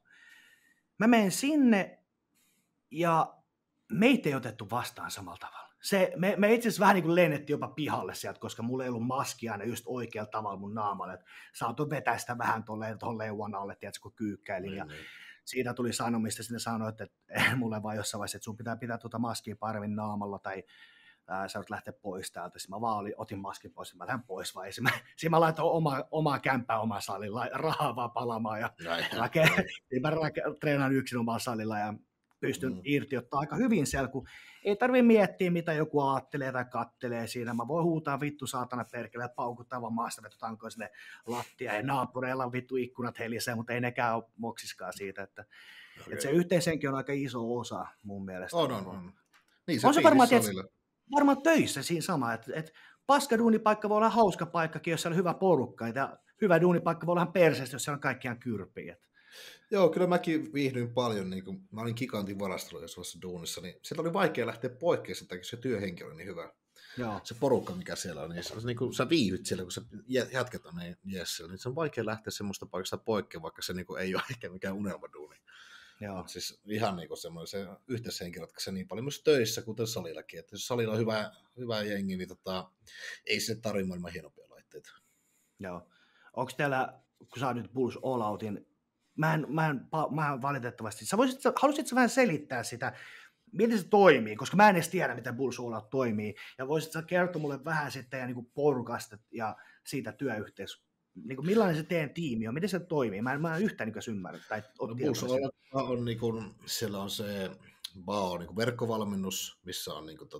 mä menen sinne, ja meitä ei otettu vastaan samalla tavalla. Me itse asiassa vähän niin kuin lennettiin jopa pihalle sieltä, koska mulla ei ollut maskia aina just oikealla tavalla mun naamalle. Saatoin vetää sitä vähän tuohon leuan alle, tiedätkö, kun kyykkäilin. Ja siitä tuli sanomista, sitten sanoi, että mulle vaan jossain vaiheessa, että sun pitää tuota maskia paremmin naamalla, tai sä voit lähteä pois täältä. Sitten mä vaan otin maskin pois, ja mä lähden pois vaan. Siinä mä laitoin omaa kämppää omaa salilla, rahaa vaan palaamaan, ja mä treenaan yksin omalla salilla, ja pystyn irti ottaa aika hyvin siellä, kun ei tarvitse miettiä, mitä joku ajattelee tai kattelee siinä. Mä voin huutaa vittu saatana perkele, paukuttaa vaan maastavetotankoja sinne lattia, ja naapureilla on vittu ikkunat helisee, mutta ei nekään ole moksiskaan siitä. Että se yhteishenki on aika iso osa mun mielestä. On. Niin on se varmaan töissä siinä sama, että paska duunipaikka voi olla hauska paikkakin, jos siellä on hyvä porukka, ja hyvä duunipaikka voi olla perseestä, jos siellä on kaikkiaan kyrpiä. Joo, kyllä mäkin viihdyin paljon, niin kun mä olin Gigantin varastelussa duunissa, niin sieltä oli vaikea lähteä poikkeen sen takia, se työhenki oli niin hyvä. Joo. Se porukka, mikä siellä on, niin, niin kun sä viihdyt siellä, kun sä jatketaan niin siellä, niin se on vaikea lähteä semmoista paikasta poikkeen, vaikka se niin ei ole ehkä mikään unelmaduuni. Joo. Siis ihan niin semmoinen se yhteishenki ratkaisee niin paljon myös töissä, kuten salillakin, että jos salilla on hyvä jengi, niin ei se tarvitse maailman hienompia laitteita. Joo. Onko teillä, kun sä oot nyt Bulls All Outin, Mä en valitettavasti. Haluaisitko vähän selittää sitä, miten se toimii, koska mä en edes tiedä, miten Bulls All Out toimii, ja voisitko kertoa mulle vähän sitten ja niin porukasta ja siitä työyhteisöstä, niin millainen se teidän tiimi on, miten se toimii? Mä en yhtään niin ymmärrä. Bulls All Out on, niin kuin, siellä on se niin verkkovalmennus, missä on niin kuin,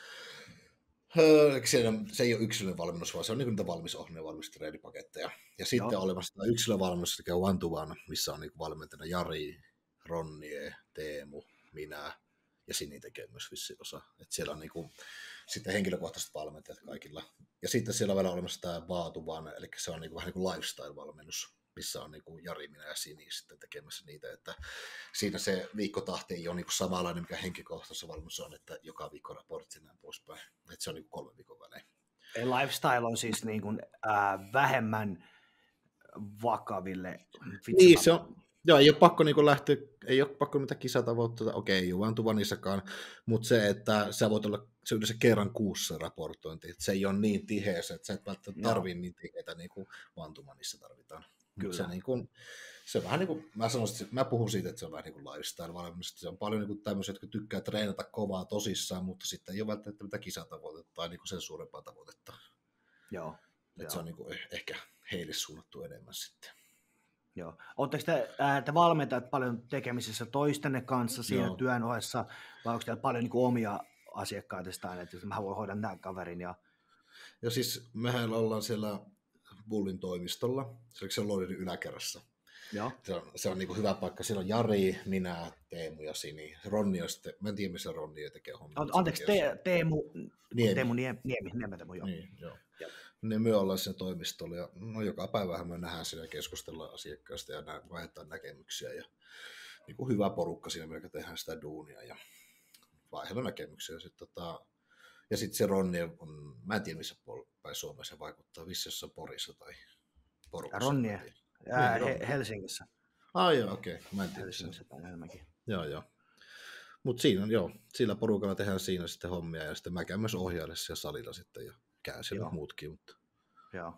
se ei ole yksilöllinen valmennus, vaan se on niin niitä valmisohjelmia, valmistreidipaketteja. Ja sitten on olemassa tämä yksilövalmennus, sekä one to one, missä on niin valmentajana Jari, Ronnie, Teemu, minä ja Sini tekee myös vissi osa. Et siellä on niin kuin, sitten henkilökohtaiset valmentajat kaikilla. Ja sitten siellä on vielä olemassa tämä one to one, eli se on niin kuin, vähän niin kuin lifestyle-valmennus, missä on niin kuin Jari, minä ja Sini sitten tekemässä niitä, että siinä se viikkotahti ei ole niin kuin samanlainen, mikä henkilökohtaisessa valmennus on, että joka viikko raportti näin poispäin, että se on niin kuin 3 viikon välein. Lifestyle on siis niin kuin, vähemmän vakaville. Niin, se on, joo, ei ole pakko niin kuin lähteä, ei ole pakko mitään kisatavoitteita, okei, ei ole one to oneissakaan, mutta se, että sä voit olla se yleensä kerran kuussa raportointi, että se ei ole niin tiheässä, että sä et välttämättä tarvitse niin tiheitä niin kuin one to oneissa tarvitaan. Se, niin kuin, se vähän niin kuin, mä puhun siitä, että se on vähän niin kuin lifestyle-valmennusta. Se on paljon niin kuin tämmöisiä, jotka tykkää treenata kovaa tosissaan, mutta sitten ei ole välttämättä mitään kisatavoitetta tai niin kuin sen suurempaa tavoitetta. Joo. Että se on niin kuin ehkä heille suunnattu enemmän sitten. Joo. Oletteko te valmentajat paljon tekemisissä toistenne kanssa siinä työn ohessa, vai onko teillä paljon niin kuin omia asiakkaita sitä, että mä voin hoidaa tämän kaverin? Ja siis mehän ollaan siellä Bullin toimistolla, se on Lodin yläkerrassa. Joo. Se on niin kuin hyvä paikka. Siellä on Jari, minä, Teemu ja Sini. Ronni on sitten, mä en tiedä missä Ronni tekee hommia. Anteeksi, Teemu Niemi, joo. Niin, joo. Niin me ollaan siinä toimistolla ja joka päivähän me nähdään siinä ja keskustellaan asiakkaista ja vaihdetaan näkemyksiä ja niin kuin hyvä porukka siinä, mikä tehdään sitä duunia ja vaihdellaan näkemyksiä. Ja sitten se Ronnie on, mä en tiedä missä päin Suomessa se vaikuttaa, vississä Porissa tai Porukassa. Ronnie, Helsingissä. Joo, okei. Mä en tiedä. Helsingissä tai enemmänkin. Joo. Mutta siinä on, sillä porukalla tehdään siinä sitten hommia ja sitten mä käyn myös ohjailla siellä salilla sitten ja käyn siellä muutkin. Mutta. Joo.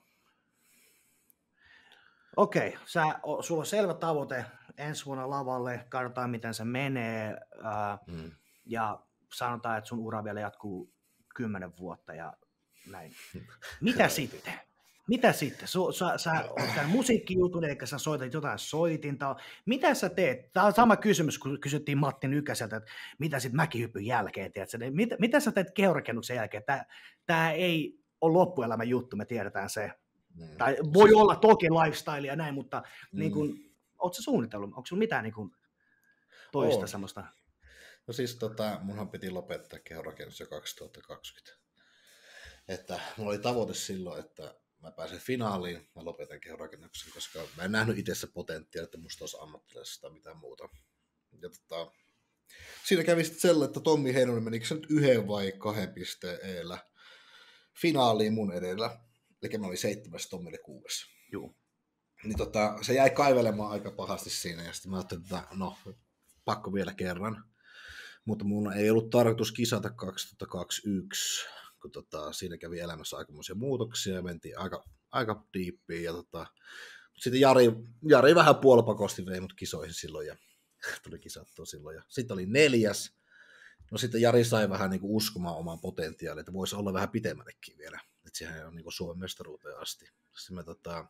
Okei, sulla on selvä tavoite ensi vuonna lavalle, katsotaan miten se menee ja sanotaan, että sun ura vielä jatkuu 10 vuotta ja näin. Mitä sitten? Mitä sitten? Sä oot tämän musiikkijutun, eli sä soitat jotain soitinta. Mitä sä teet? Tämä on sama kysymys, kun kysyttiin Matti Nykäseltä, että mitä sitten mäkihypyn jälkeen, tiedätkö? Mitä sä teet kehorakennuksen jälkeen? Tämä ei ole loppuelämän juttu, me tiedetään se. Tai voi olla toki lifestyle ja näin, mutta niin kun, ootko sä suunnitellut? Onko sulla mitään niin kun toista semmoista? No siis munhan piti lopettaa kehorakennus jo 2020. Että mulla oli tavoite silloin, että mä pääsen finaaliin, mä lopetan kehorakennuksen, koska mä en nähnyt itse potentiaalia, että musta olisi ammattilaisesta tai mitään muuta. Ja siinä kävi sitten sellainen, että Tommi Heinonen menikö se nyt 1 vai 2 pisteen eellä finaaliin mun edellä. Eli mä olin 7, Tommi oli 6. Joo. Niin se jäi kaivelemaan aika pahasti siinä, ja sitten mä ajattelin, että no, pakko vielä kerran. Mutta mun ei ollut tarkoitus kisata 2021, kun siinä kävi elämässä aikamoisia muutoksia ja mentiin aika diippiin. Ja sitten Jari vähän puolipakosti vei mut kisoihin silloin ja tuli kisattua silloin. Ja sitten oli 4. No sitten Jari sai vähän niinku uskomaan omaan potentiaaliin, että voisi olla vähän pitemmällekin vielä. Että siihen on niinku Suomen mestaruuteen asti. Sitten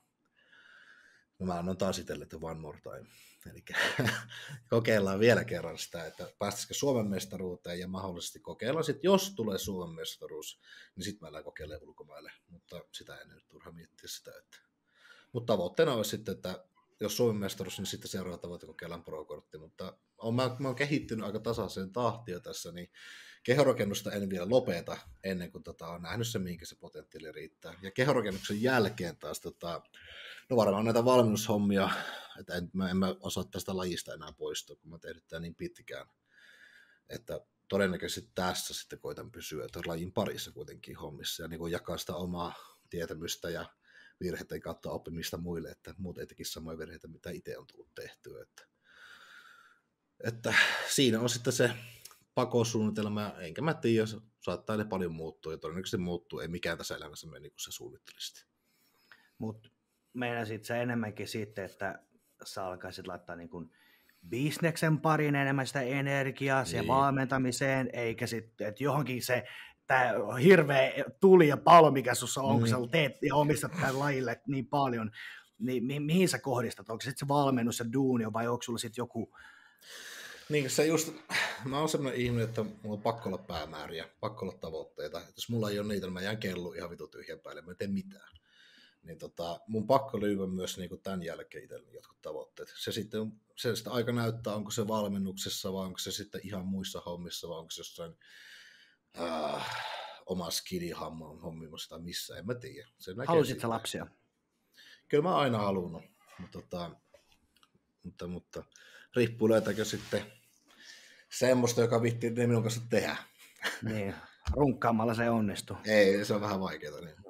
mä annan taas itselle, että one more time. Eli kokeillaan vielä kerran sitä, että päästäisikö Suomen mestaruuteen ja mahdollisesti kokeillaan sitten, jos tulee Suomen mestaruus, niin sitten mä lähden kokeilemaan ulkomaille, mutta sitä en nyt turha miettiä sitä. Mutta tavoitteena olisi sitten, että jos Suomen mestaruus, niin sitten seuraava tavoite kokeillaan pro-kortti, mutta mä oon kehittynyt aika tasaiseen tahtia tässä, niin kehorakennusta en vielä lopeta ennen kuin on nähnyt se, minkä se potentiaali riittää. Ja kehorakennuksen jälkeen taas, no varmaan näitä valmennushommia, että en mä osaa tästä lajista enää poistua, kun mä tehnyt tämän niin pitkään, että todennäköisesti tässä sitten koitan pysyä, että lajin parissa kuitenkin hommissa ja niin jakaa sitä omaa tietämystä ja virheiden kautta oppimista muille, että muut ei tekisi samoja virheitä, mitä itse on tullut tehtyä. Että siinä on sitten se pakosuunnitelma, enkä mä tiedä, saattaa ne paljon muuttua, ja todennäköisesti muuttuu, ei mikään tässä elämässä mene niin kuin sä suunnittelisit. Mutta meinasit sä enemmänkin sitten, että sä alkaisit laittaa niin kuin bisneksen pariin enemmän sitä energiaa siihen valmentamiseen, eikä sitten, että johonkin se tämä hirveä tuli ja palo, mikä sussa on, kun sä teet ja omistat tämän lajille niin paljon, niin mihin sä kohdistat? Onko se sitten se valmennus ja duuni, vai onko sulla sitten joku? Niin se just, mä oon semmoinen ihminen, että mulla on pakko olla päämääriä, pakko olla tavoitteita. Et jos mulla ei ole niitä, niin mä jään kelluun ihan vitu tyhjän päälle, mä en tee mitään. Niin mun pakko lyödä myös niin kuin tämän jälkeen itselleni jotkut tavoitteet. Se sitten aika näyttää, onko se valmennuksessa vai onko se sitten ihan muissa hommissa vai onko se jossain oma skidi-hamman hommimassa tai missä, en mä tiedä. Haluaisitko lapsia? Kyllä mä aina halunnut, mutta riippuu löytääkö sitten semmoista, joka viittii ne minun kanssa tehdä. Niin, runkkaamalla se onnistuu. Ei, se on vähän vaikeaa. Niin.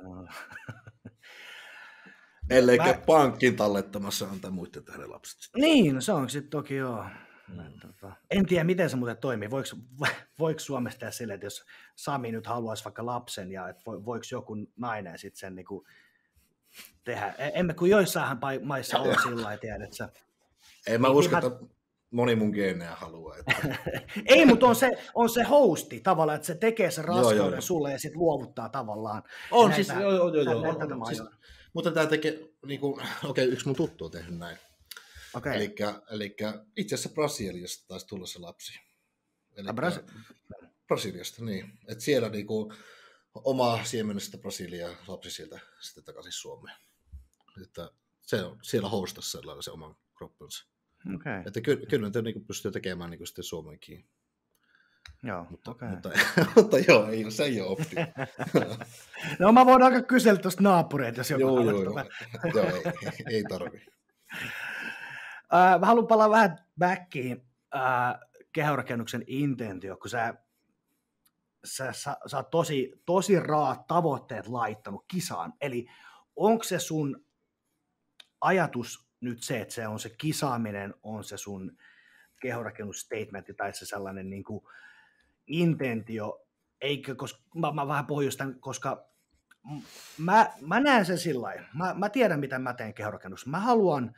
Ellei käy pankkiin tallettamassa antaa muiden tähden lapset. Niin, no se on sitten toki joo. En tiedä, miten se muuten toimii. Voiko Suomessa tehdä silleen, että jos Sami nyt haluaisi vaikka lapsen, ja että voiko joku nainen sitten sen niinku tehdä? Emme kun joissain maissa on sillä lailla, tiedät sä. Ei mä usko, että moni mun geenejä haluaa. Että... Ei, mutta on se hosti tavallaan, että se tekee sen raskauden sulle ja sitten luovuttaa tavallaan. On näitä, siis, joo. Mutta tämä tekee, niinku, yksi mun tuttu on tehnyt näin. Okay. Eli itse asiassa Brasiliasta taisi tulla se lapsi. Brasiliasta, niin. Että siellä niinku oma siemenestä Brasiliaa lapsi sieltä sitten takaisin Suomeen. Että se on siellä hostassa sellainen se oman kroppansa. Okay. Että kyllä ne niinku pystyy tekemään niinku sitten Suomenkin. Joo, mutta joo, se ei ole opti. No mä voin aika kysellä tuosta naapureita, jos joku Joo, ei tarvi. Mä haluan palaa vähän backiin kehorakennuksen intentio, kun sä oot tosi raat tavoitteet laittanut kisaan. Eli onko se sun ajatus nyt se, että se on se kisaaminen, on se sun kehorakennusstatementti tai se sellainen niin kuin intentio, eikä, koska mä vähän pohjustan, koska mä näen sen sillä lailla. Mä tiedän, mitä mä teen kehorakennuksessa. Mä haluan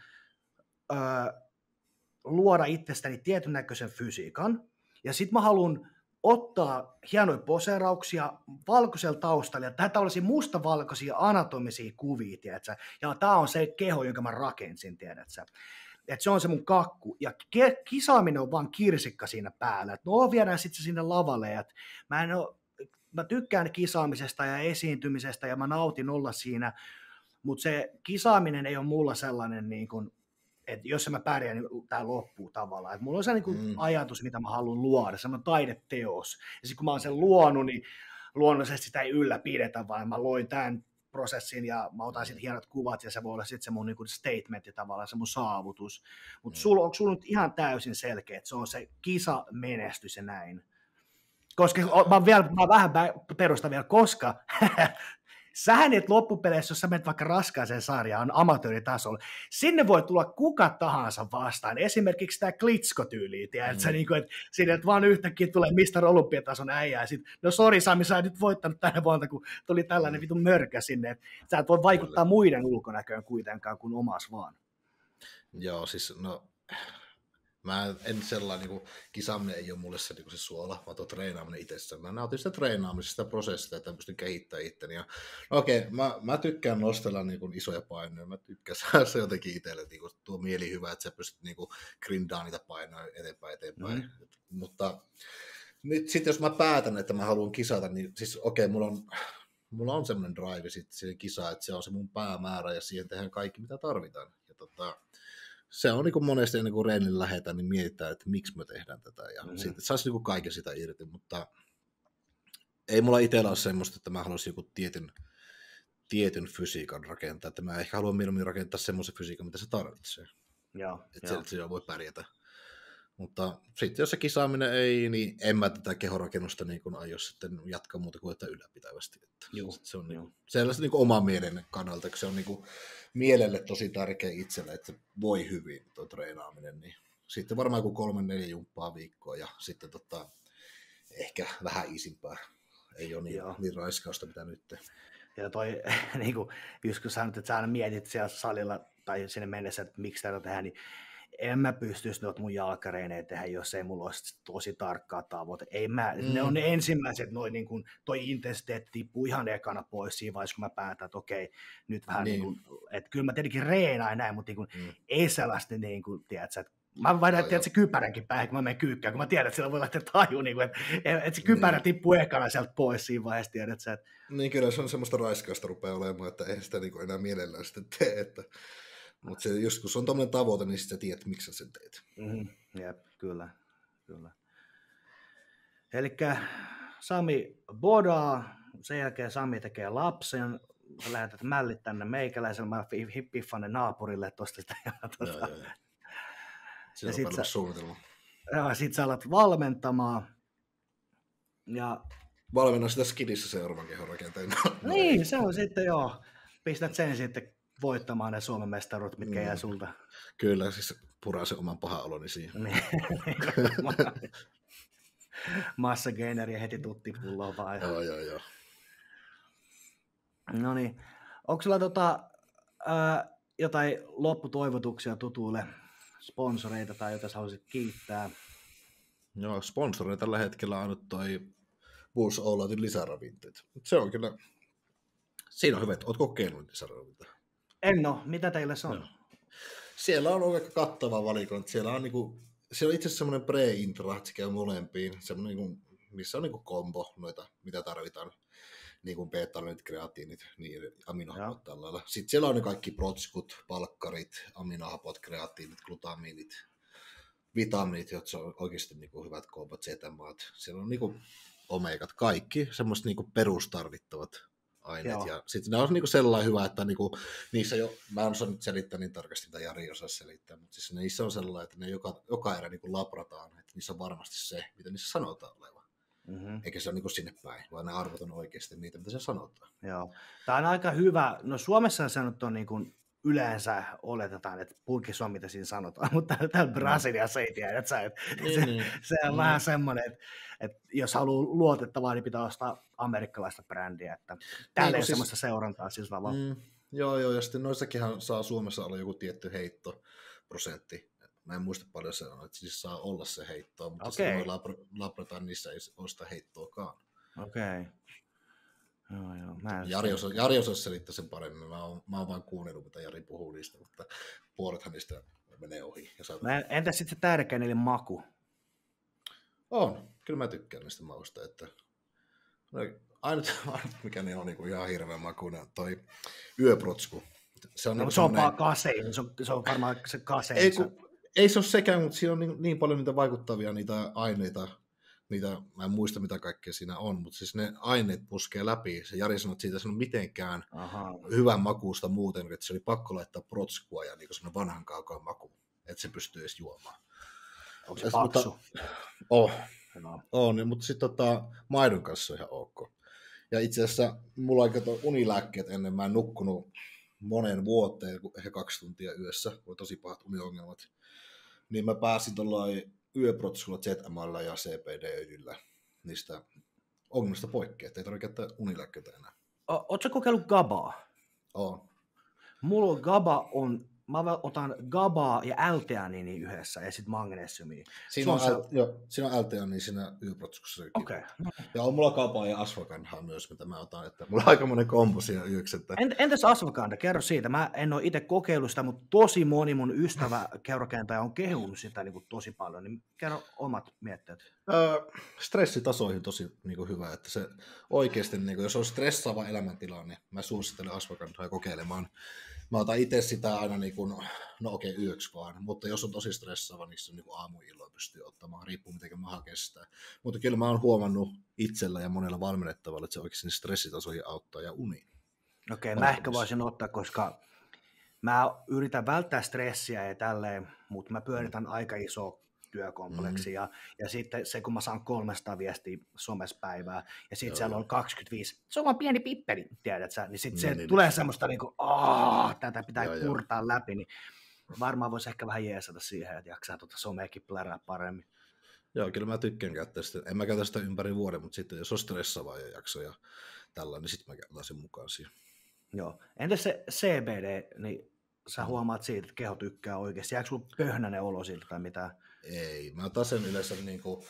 luoda itsestäni tietyn näköisen fysiikan, ja sitten mä haluan ottaa hienoja poseerauksia valkoisella taustalla, ja tällaisia mustavalkoisia anatomisia kuvia, tiedätkö? Ja tämä on se keho, jonka mä rakensin, tiedätkö? Että se on se mun kakku, ja kisaaminen on vaan kirsikka siinä päällä. Et no viedään sitten se sinne lavalle, että mä tykkään kisaamisesta ja esiintymisestä, ja mä nautin olla siinä, mutta se kisaaminen ei ole mulla sellainen, niin kuin, että jos mä pärjään, niin tämä loppuu tavallaan. Että mulla on se niin kuin ajatus, mitä mä haluan luoda, semmoinen taideteos. Ja sitten kun mä oon sen luonut, niin luonnollisesti sitä ei ylläpidetä, vaan mä loin tämän prosessin ja mä otan sitten hienot kuvat ja se voi olla sitten se mun niin kuin statementti tavallaan, se mun saavutus. Mutta onko sulla nyt ihan täysin selkeä, että se on se kisamenestys ja näin? Koska mä vähän perustan vielä, koska sähän et loppupeleissä, jos sä menet vaikka raskaaseen sarjaan amatööritasolla, sinne voi tulla kuka tahansa vastaan. Esimerkiksi tämä Klitschko-tyyli, tiedätkö? Niin kuin, että sinne että vaan yhtäkkiä tulee Mr. Olympiatason äijä, ja sitten, no sori Sami, sä et nyt voittanut tänä vuonna, kun tuli tällainen vitun mörkä sinne, että sä et voi vaikuttaa muiden ulkonäköön kuitenkaan kuin omas vaan. Joo, siis no... Mä en sellainen, niin kisaaminen ei ole mulle se, niin se suola, vaan tuo treenaaminen itsessään. Mä nautin sitä treenaamisesta, prosessista, että pystyn kehittämään itteni. Ja, no okei, mä tykkään nostella niin kuin isoja painoja. Mä tykkään saada se jotenkin itselle, niin kuin, tuo mieli hyvä, että sä pystyt niin grindaamaan niitä painoja eteenpäin. Mutta nyt sitten jos mä päätän, että mä haluan kisata, niin siis okei, mulla on semmoinen drive sitten siihen kisaan, että se on se mun päämäärä ja siihen tehdään kaikki, mitä tarvitaan. Ja se on niin kuin monesti ennen kuin reenille lähdetään, niin mietitään, että miksi me tehdään tätä. Ja sitten saisi niin kuin kaiken sitä irti, mutta ei mulla itsellä ole semmoista, että mä haluaisin joku tietyn fysiikan rakentaa. Että mä ehkä haluan mieluummin rakentaa semmoisen fysiikan, mitä se tarvitsee. Että se voi pärjätä. Mutta sitten jos se kisaaminen ei, niin en mä tätä kehorakennusta niin kuin aio sitten jatkaa muuta kuin että ylläpitävästi. Että se on niin sellaista niin oman mielen kannalta, kun se on niin kuin mielelle tosi tärkeä itselle, että voi hyvin tuo treenaaminen. Niin sitten varmaan joku 3-4 jumppaa viikkoa ja sitten ehkä vähän isimpää. Ei ole niin raiskausta mitä nyt. Ja toi, niin kuin, just kun sanoit, että sä aina mietit siellä salilla tai sinne mennessä, että miksi tätä tehdään, niin en mä pystyisi noita mun jalkareineen tehdä, jos ei mulla olisi tosi tarkkaa tavoite. Ne on ne ensimmäiset, niin kun toi intensiteetti tippuu ihan ekana pois siinä vaiheessa, kun mä päätän, että okei, nyt vähän niin kuin, että kyllä mä tietenkin reenaan näin, mutta niin kuin, ei sellaista, niin kuin, tiedätkö, että mä vaihdan, tiedätkö, se kypäränkin päähän, kun mä menen kyykkään, kun mä tiedän, että sillä voi lähteä taju, niin kuin, että se kypärä tippuu ekana sieltä pois siinä vaiheessa, tiedätkö. Että... Niin kyllä se on semmoista raiskausta rupeaa olemaan, että ei sitä niin kuin enää mielellään sitten tee, että... Mutta just kun se on tommoinen tavoite, niin sitten sä tiedät, miksi sä sen teet. Jep, kyllä. Elikkä Sami bodaa, sen jälkeen Sami tekee lapsen, sä lähetät mällit tänne meikäläiselle, mä piffaan ne naapurille tosta sitä. Ja sit sä, suunnitelma. Ja sit sä alat valmentamaan. Ja... Valmennan sitä skidissä seuraavan kehon rakenteen. Niin, se on sitten pistät sen sitten voittamaan ne Suomen mestaruudet, mitkä jää sulta. Kyllä, siis puraa se oman pahan oloni siihen. Massageineriä heti tuttipulloa vaan. Joo. No niin, onko sulla jotain lopputoivotuksia tutuille sponsoreita tai jotain sä haluaisit kiittää? Joo, sponsoreita tällä hetkellä on nyt toi Bulls All Outin lisäravinteet. Se on kyllä, siinä on hyvä, että oot kokeillut lisäravinteita. En ole. Mitä teille se on? No. Siellä on aika kattava valikointi. Siellä on itse asiassa semmoinen pre-intra, että se käy molempiin. Semmoinen, missä on kombo noita, mitä tarvitaan. Niin kuin beta-alanit, kreatiinit, niin aminohapot tällä lailla. Sitten siellä on ne kaikki protskut, palkkarit, aminohapot, kreatiinit, glutamiinit, vitamiinit, jotka on oikeasti hyvät kombot, zetamaat. Siellä on omegat, kaikki semmoiset perustarvittavat aineet. Joo. Ja sitten ne on sellainen hyvä, että niissä jo, mä en osaa nyt selittää niin tarkasti, mitä Jari osaa selittää, mutta siis niissä on sellainen, että ne joka erä labrataan, että niissä on varmasti se, mitä niissä sanotaan olevan. Eikä se ole sinne päin, vaan ne arvot on oikeasti niitä, mitä se sanotaan. Joo. Tämä on aika hyvä. No Suomessa se nyt on yleensä oletetaan, että purkissa on mitä siinä sanotaan, mutta täällä Brasiliassa ei tiedä, että se on vähän semmoinen, että jos haluaa luotettavaa, niin pitää ostaa amerikkalaista brändiä, että täällä ei ole semmoista seurantaa sillä tavalla. Joo, ja sitten noissakinhan saa Suomessa olla joku tietty heittoprosentti, mä en muista paljon se on, että siis saa olla se heittoa, mutta Okei. sitten Labradorissa ei ole sitä heittoakaan. Okei. Joo. Jari osaa selittää sen paremmin. Mä oon vaan kuunnellut, mitä Jari puhuu niistä, mutta puolethan niistä menee ohi. Entäs sitten se tärkein, eli maku? On. Kyllä mä tykkään niistä mausta. Että ainut mikä niin on niin kuin ihan hirveän makuinen, toi yöprotsku. Se on vaan kasein. Se on varmaan se kasein. Ei se ole sekään, mutta siinä on niin paljon niitä vaikuttavia niitä aineita. Mä en muista mitä kaikkea siinä on, mutta siis ne aineet puskee läpi. Se Jari sanoi, että siitä ei ole mitenkään hyvän makuusta muuten, että se oli pakko laittaa protskua ja niin semmoinen vanhan kaukaan maku, että se pystyy edes juomaan. Onko se paksu? On, mutta sitten maidon kanssa on ihan ok. Ja itse asiassa mulla on unilääkkeet ennen, mä en nukkunut monen vuoteen, ehkä 2 tuntia yössä, oli tosi pahat uniongelmat. Niin mä pääsin tuollain yöprotskulla, ZMAlla ja CBD-öljyllä niistä ongelmista poikkeaa, että ei tarvitse käyttää unilääkkeitä enää. Ootko kokeillut GABAa? Oon. Mulla GABA on, mä otan GABAa ja L-teaniini yhdessä ja sitten magnesiumia. Siinä on L-teaniini siinä yöprotskussa. Okei. Ja on mulla GABAa ja ashwagandhaa myös, mitä mä otan, että mulla on aikamoinen kombo siinä yöksi. Että... Entäs ashwagandha? Kerro siitä. Mä en ole itse kokeillut sitä, mutta tosi moni mun ystävä keurakentäjä on kehunut sitä niin kuin tosi paljon. Niin kerro omat mietteet. Stressitasoihin tosi niin kuin hyvä, että se oikeasti, niin kuin, jos on stressaava elämäntila, niin mä suosittelen ashwagandhaa kokeilemaan. Mä otan itse sitä aina, niin kuin, yöksi vaan, mutta jos on tosi stressaava, niin se niin aamuilloin pystyy ottamaan, riippuu miten maha kestää. Mutta kyllä mä oon huomannut itsellä ja monella valmennettavalla, että se oikeasti stressitasoihin auttaa ja uniin. Okei, mä ehkä voisin ottaa, koska mä yritän välttää stressiä ja tälleen, mutta mä pyöritän aika isoa työkompleksia, ja sitten se, kun mä saan 300 viestiä somessa päivää, ja sitten siellä on 25, se on vaan pieni pippeli, tiedät sä, niin sitten se tulee semmoista niinku, tätä pitää kurtaa läpi, niin varmaan voisi ehkä vähän jeesata siihen, että jaksaa someakin plärää paremmin. Joo, kyllä mä tykkään käyttää sitä, en mä käytä sitä ympäri vuoden, mutta sitten jos on stressaavaa ja jakso ja tällä, niin sitten mä käytän sen mukaan siihen. Joo, entäs se CBD, niin sä huomaat siitä, että keho tykkää oikeasti, jääkö sulla pöhnäinen olo siltä tai mitään? Ei, mä otan sen yleensä niin kuin,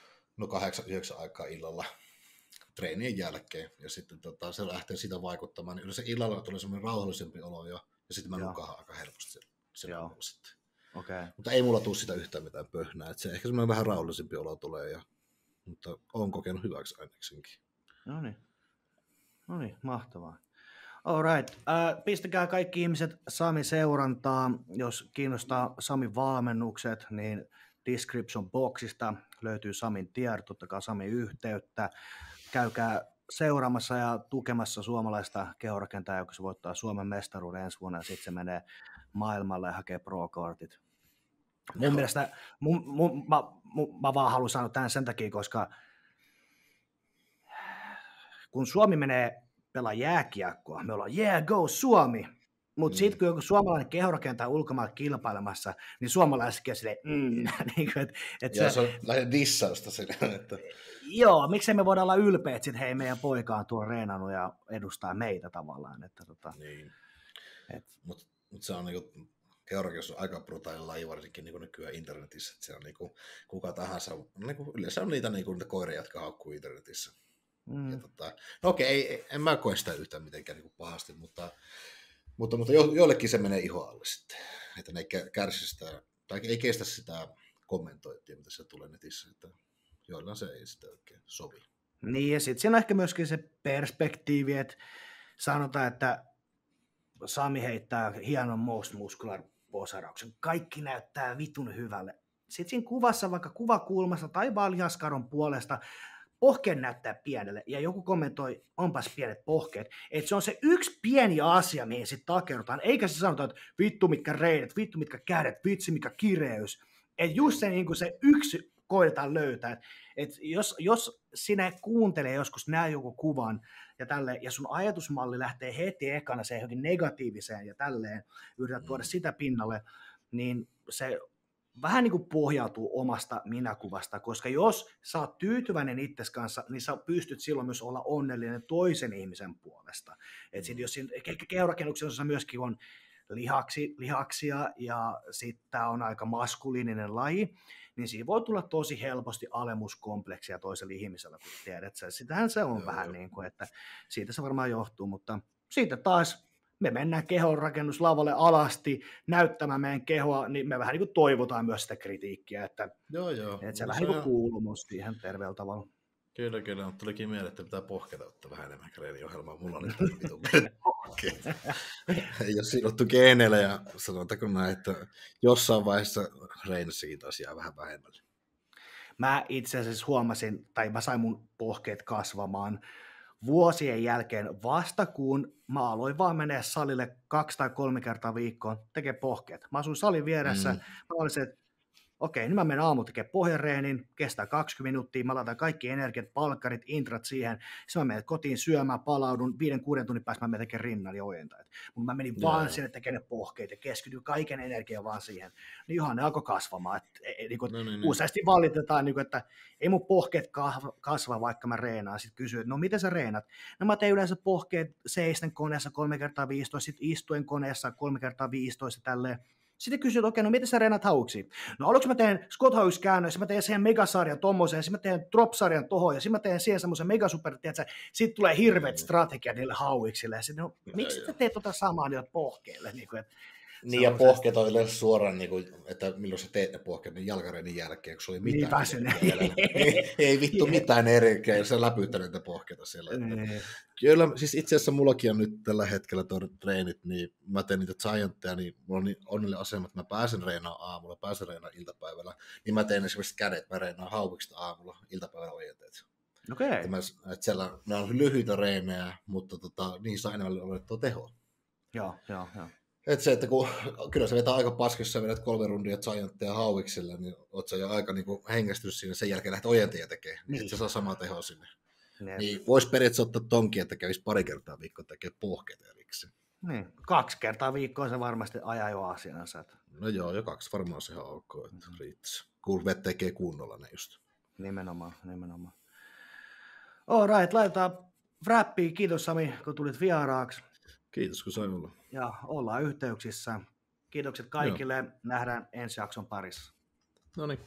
8-9 aikaa illalla treenien jälkeen, ja sitten se lähtee sitä vaikuttamaan, niin yleensä illalla tulee semmoinen rauhallisempi olo ja sitten mä nukahan aika helposti sen sitten. Okay. Mutta ei mulla tule sitä yhtään mitään pöhnää, että se ehkä semmoinen vähän rauhallisempi olo tulee, mutta olen kokenut hyväksi aineksenkin. No niin, mahtavaa. All right. Pistäkää kaikki ihmiset Samin seurantaa. Jos kiinnostaa Samin valmennukset, niin description boxista löytyy Samin tiedot, ottakaa Samin yhteyttä. Käykää seuraamassa ja tukemassa suomalaista kehorakentajaa, joka se voittaa Suomen mestaruuden ensi vuonna, ja sitten se menee maailmalle ja hakee pro-kortit. Mun mielestä, mä vaan haluan sanoa tämän sen takia, koska kun Suomi menee pelaa jääkiekkoa, me ollaan go Suomi, mutta sitten kun joku suomalainen kehorakentaja ulkomailla kilpailemassa, niin suomalaisetkin on silleen, ja se on lähden dissausta silleen, että... Joo, miksei me voida olla ylpeät, että hei, meidän poika on tuolla reenannut ja edustaa meitä tavallaan. Että, niin. Mutta se on niinku, kehorakeus on aika brutaali laji, varsinkin niinku nykyään internetissä, että se on niinku, kuka tahansa, niinku, yleensä on niitä koiria, jotka haukkuu internetissä. Ja en mä koe sitä yhtään mitenkään niin pahasti, mutta joillekin se menee ihoa alle sitten, että ne kärsi sitä, tai ei kestä sitä kommentointia, mitä se tulee netissä, että joilla se ei sitä oikein sovi. Niin, ja sitten siinä on ehkä myöskin se perspektiivi, että sanotaan, että Sami heittää hienon most muscular posarauksen, kaikki näyttää vitun hyvälle. Sitten siinä kuvassa, vaikka kuvakulmasta tai vaan lihaskaron puolesta, pohkeen näyttää pienelle, ja joku kommentoi, onpas pienet pohkeet, että se on se yksi pieni asia, mihin sitten takerrotaan, eikä se sanota, että vittu mitkä reidet, vittu mitkä kädet, vitsi mikä kireys, että just se, niin se yksi koitetaan löytää, että jos sinä kuuntelee joskus, näe joku kuvan, ja sun ajatusmalli lähtee heti ekana se johonkin negatiiviseen, ja tälleen, yrität tuoda sitä pinnalle, niin se vähän niin kuin pohjautuu omasta minäkuvasta, koska jos sä oot tyytyväinen itsesi kanssa, niin sä pystyt silloin myös olla onnellinen toisen ihmisen puolesta. Et sit jos siinä kehorakennuksessa myöskin on lihaksia ja sitten tämä on aika maskuliininen laji, niin siinä voi tulla tosi helposti alemuskompleksia toisella ihmisellä, kun tiedät sä. Sitähän se on vähän niin kuin, että siitä se varmaan johtuu, mutta siitä taas me mennään kehonrakennuslavalle alasti näyttämään meidän kehoa, niin me vähän niin kuin toivotaan myös sitä kritiikkiä, että se vähän niin kuin kuuluu musta siihen terveellä tavalla. Kyllä, mutta tulikin mieleen, että pitää pohketa ottaa vähän enemmän treeniohjelmaa. Mulla oli ei ole sidottu geeneillä ja sanotaanko näin, että jossain vaiheessa reenissäkin taas jää vähän vähemmälle. Mä itse asiassa huomasin, tai mä sain mun pohkeet kasvamaan vuosien jälkeen vasta kun mä aloin vaan menee salille 2 tai 3 kertaa viikkoon tekee pohkeet. Mä asuin salin vieressä, mä olin se, että okei, nyt mä menen aamulla tekemään pohjareenin, kestää 20 minuuttia, mä laitan kaikki energiat, palkkarit, intrat siihen, sitten mä menen kotiin syömään, palaudun, 5-6 tunnin päästä mä menen tekemään rinnan ja ojentajat. Mutta mä menin vaan sinne tekemään ne pohkeet ja keskityin kaiken energian vaan siihen. Niin johan ne alkoi kasvamaan. Useasti valitetaan, että ei mun pohkeet kasva, vaikka mä reenaan. Sitten kysyy, että no miten sä reenat? No mä teen yleensä pohkeet seisten koneessa 3x15, sitten istuen koneessa 3x15 tälleen. Sitten kysyt, okei, no miten sä reenat hauiksi? No aluksi mä teen squat hauiskäännön, mä teen siihen megasarjan tommoseen, sitten mä teen drop-sarjan tohon, ja sitten mä teen siihen semmoisen megasuper, tiedätkö, sitten tulee hirveät strategiat niille hauiksille, ja sitten, no miksi te teet samaa niille pohkeille? Niin, ja pohkeet on yleensä suoraan, että milloin sä teet ne pohkeet niin jalkareenin jälkeen, kun sulla ei mitään. Ei vittu mitään eriä, jos sä läpyyttä niitä pohkeita siellä. Kyllä, siis itse asiassa mullakin on nyt tällä hetkellä tuo treenit, niin mä teen niitä giantteja, niin mulla on niin onnellinen asema, että mä pääsen reenaamaan aamulla, pääsen reenaamaan iltapäivällä, niin mä teen esimerkiksi kädet, mä reenaan hauvikset aamulla, iltapäivällä ojenteet. Okei. Että siellä, nämä on lyhyitä reenejä, mutta niihin saa enemmän olettua tehoa. Joo. Että se, että kun kyllä se vetää aika paskissa, vedät 3 rundia giantteja hauviksilla, niin oot sä jo aika niin hengästynyt siinä, sen jälkeen lähdet ojentajia tekemään, niin että se saa samaa tehoa sinne. Niin voisi periaatteessa ottaa tonkin, että kävisi 2 kertaa viikkoa tekemään pohkeita erikseen. Niin, 2 kertaa viikkoa se varmasti ajaa jo asiansa. No joo, jo 2 varmaan se ihan ok, että riittäisi. Kun vet tekee kunnolla ne just. Nimenomaan. All right, laitetaan wrappiin. Kiitos Sami, kun tulit vieraaksi. Kiitos, kun sain olla. Ja ollaan yhteyksissä. Kiitokset kaikille. Joo. Nähdään ensi jakson parissa. Noniin.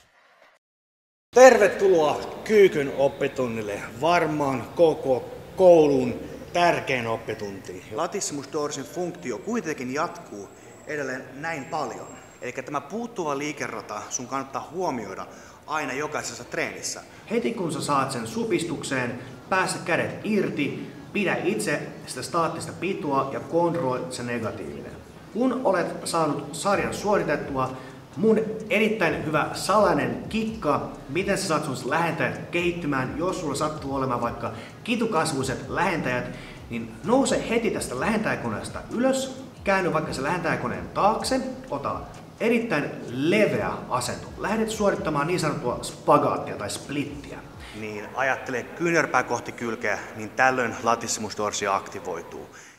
Tervetuloa Kyykyn oppitunnille. Varmaan koko koulun tärkein oppitunti. Latissimus dorsin funktio kuitenkin jatkuu edelleen näin paljon. Eli tämä puuttuva liikerata sun kannattaa huomioida aina jokaisessa treenissä. Heti kun sä saat sen supistukseen, pääse kädet irti, pidä itse sitä staattista pitoa ja kontrolloi se negatiivinen. Kun olet saanut sarjan suoritettua, mun erittäin hyvä salainen kikka, miten sä saat sun lähentäjät kehittymään, jos sulla sattuu olemaan vaikka kitukasvuiset lähentäjät, niin nouse heti tästä lähentäjäkoneesta ylös, käänny vaikka se lähentäjäkoneen taakse, ota erittäin leveä asento. Lähdet suorittamaan niin sanottua spagaattia tai splittiä. Niin ajattele kyynärpää kohti kylkeä, niin tällöin latissimus dorsi aktivoituu.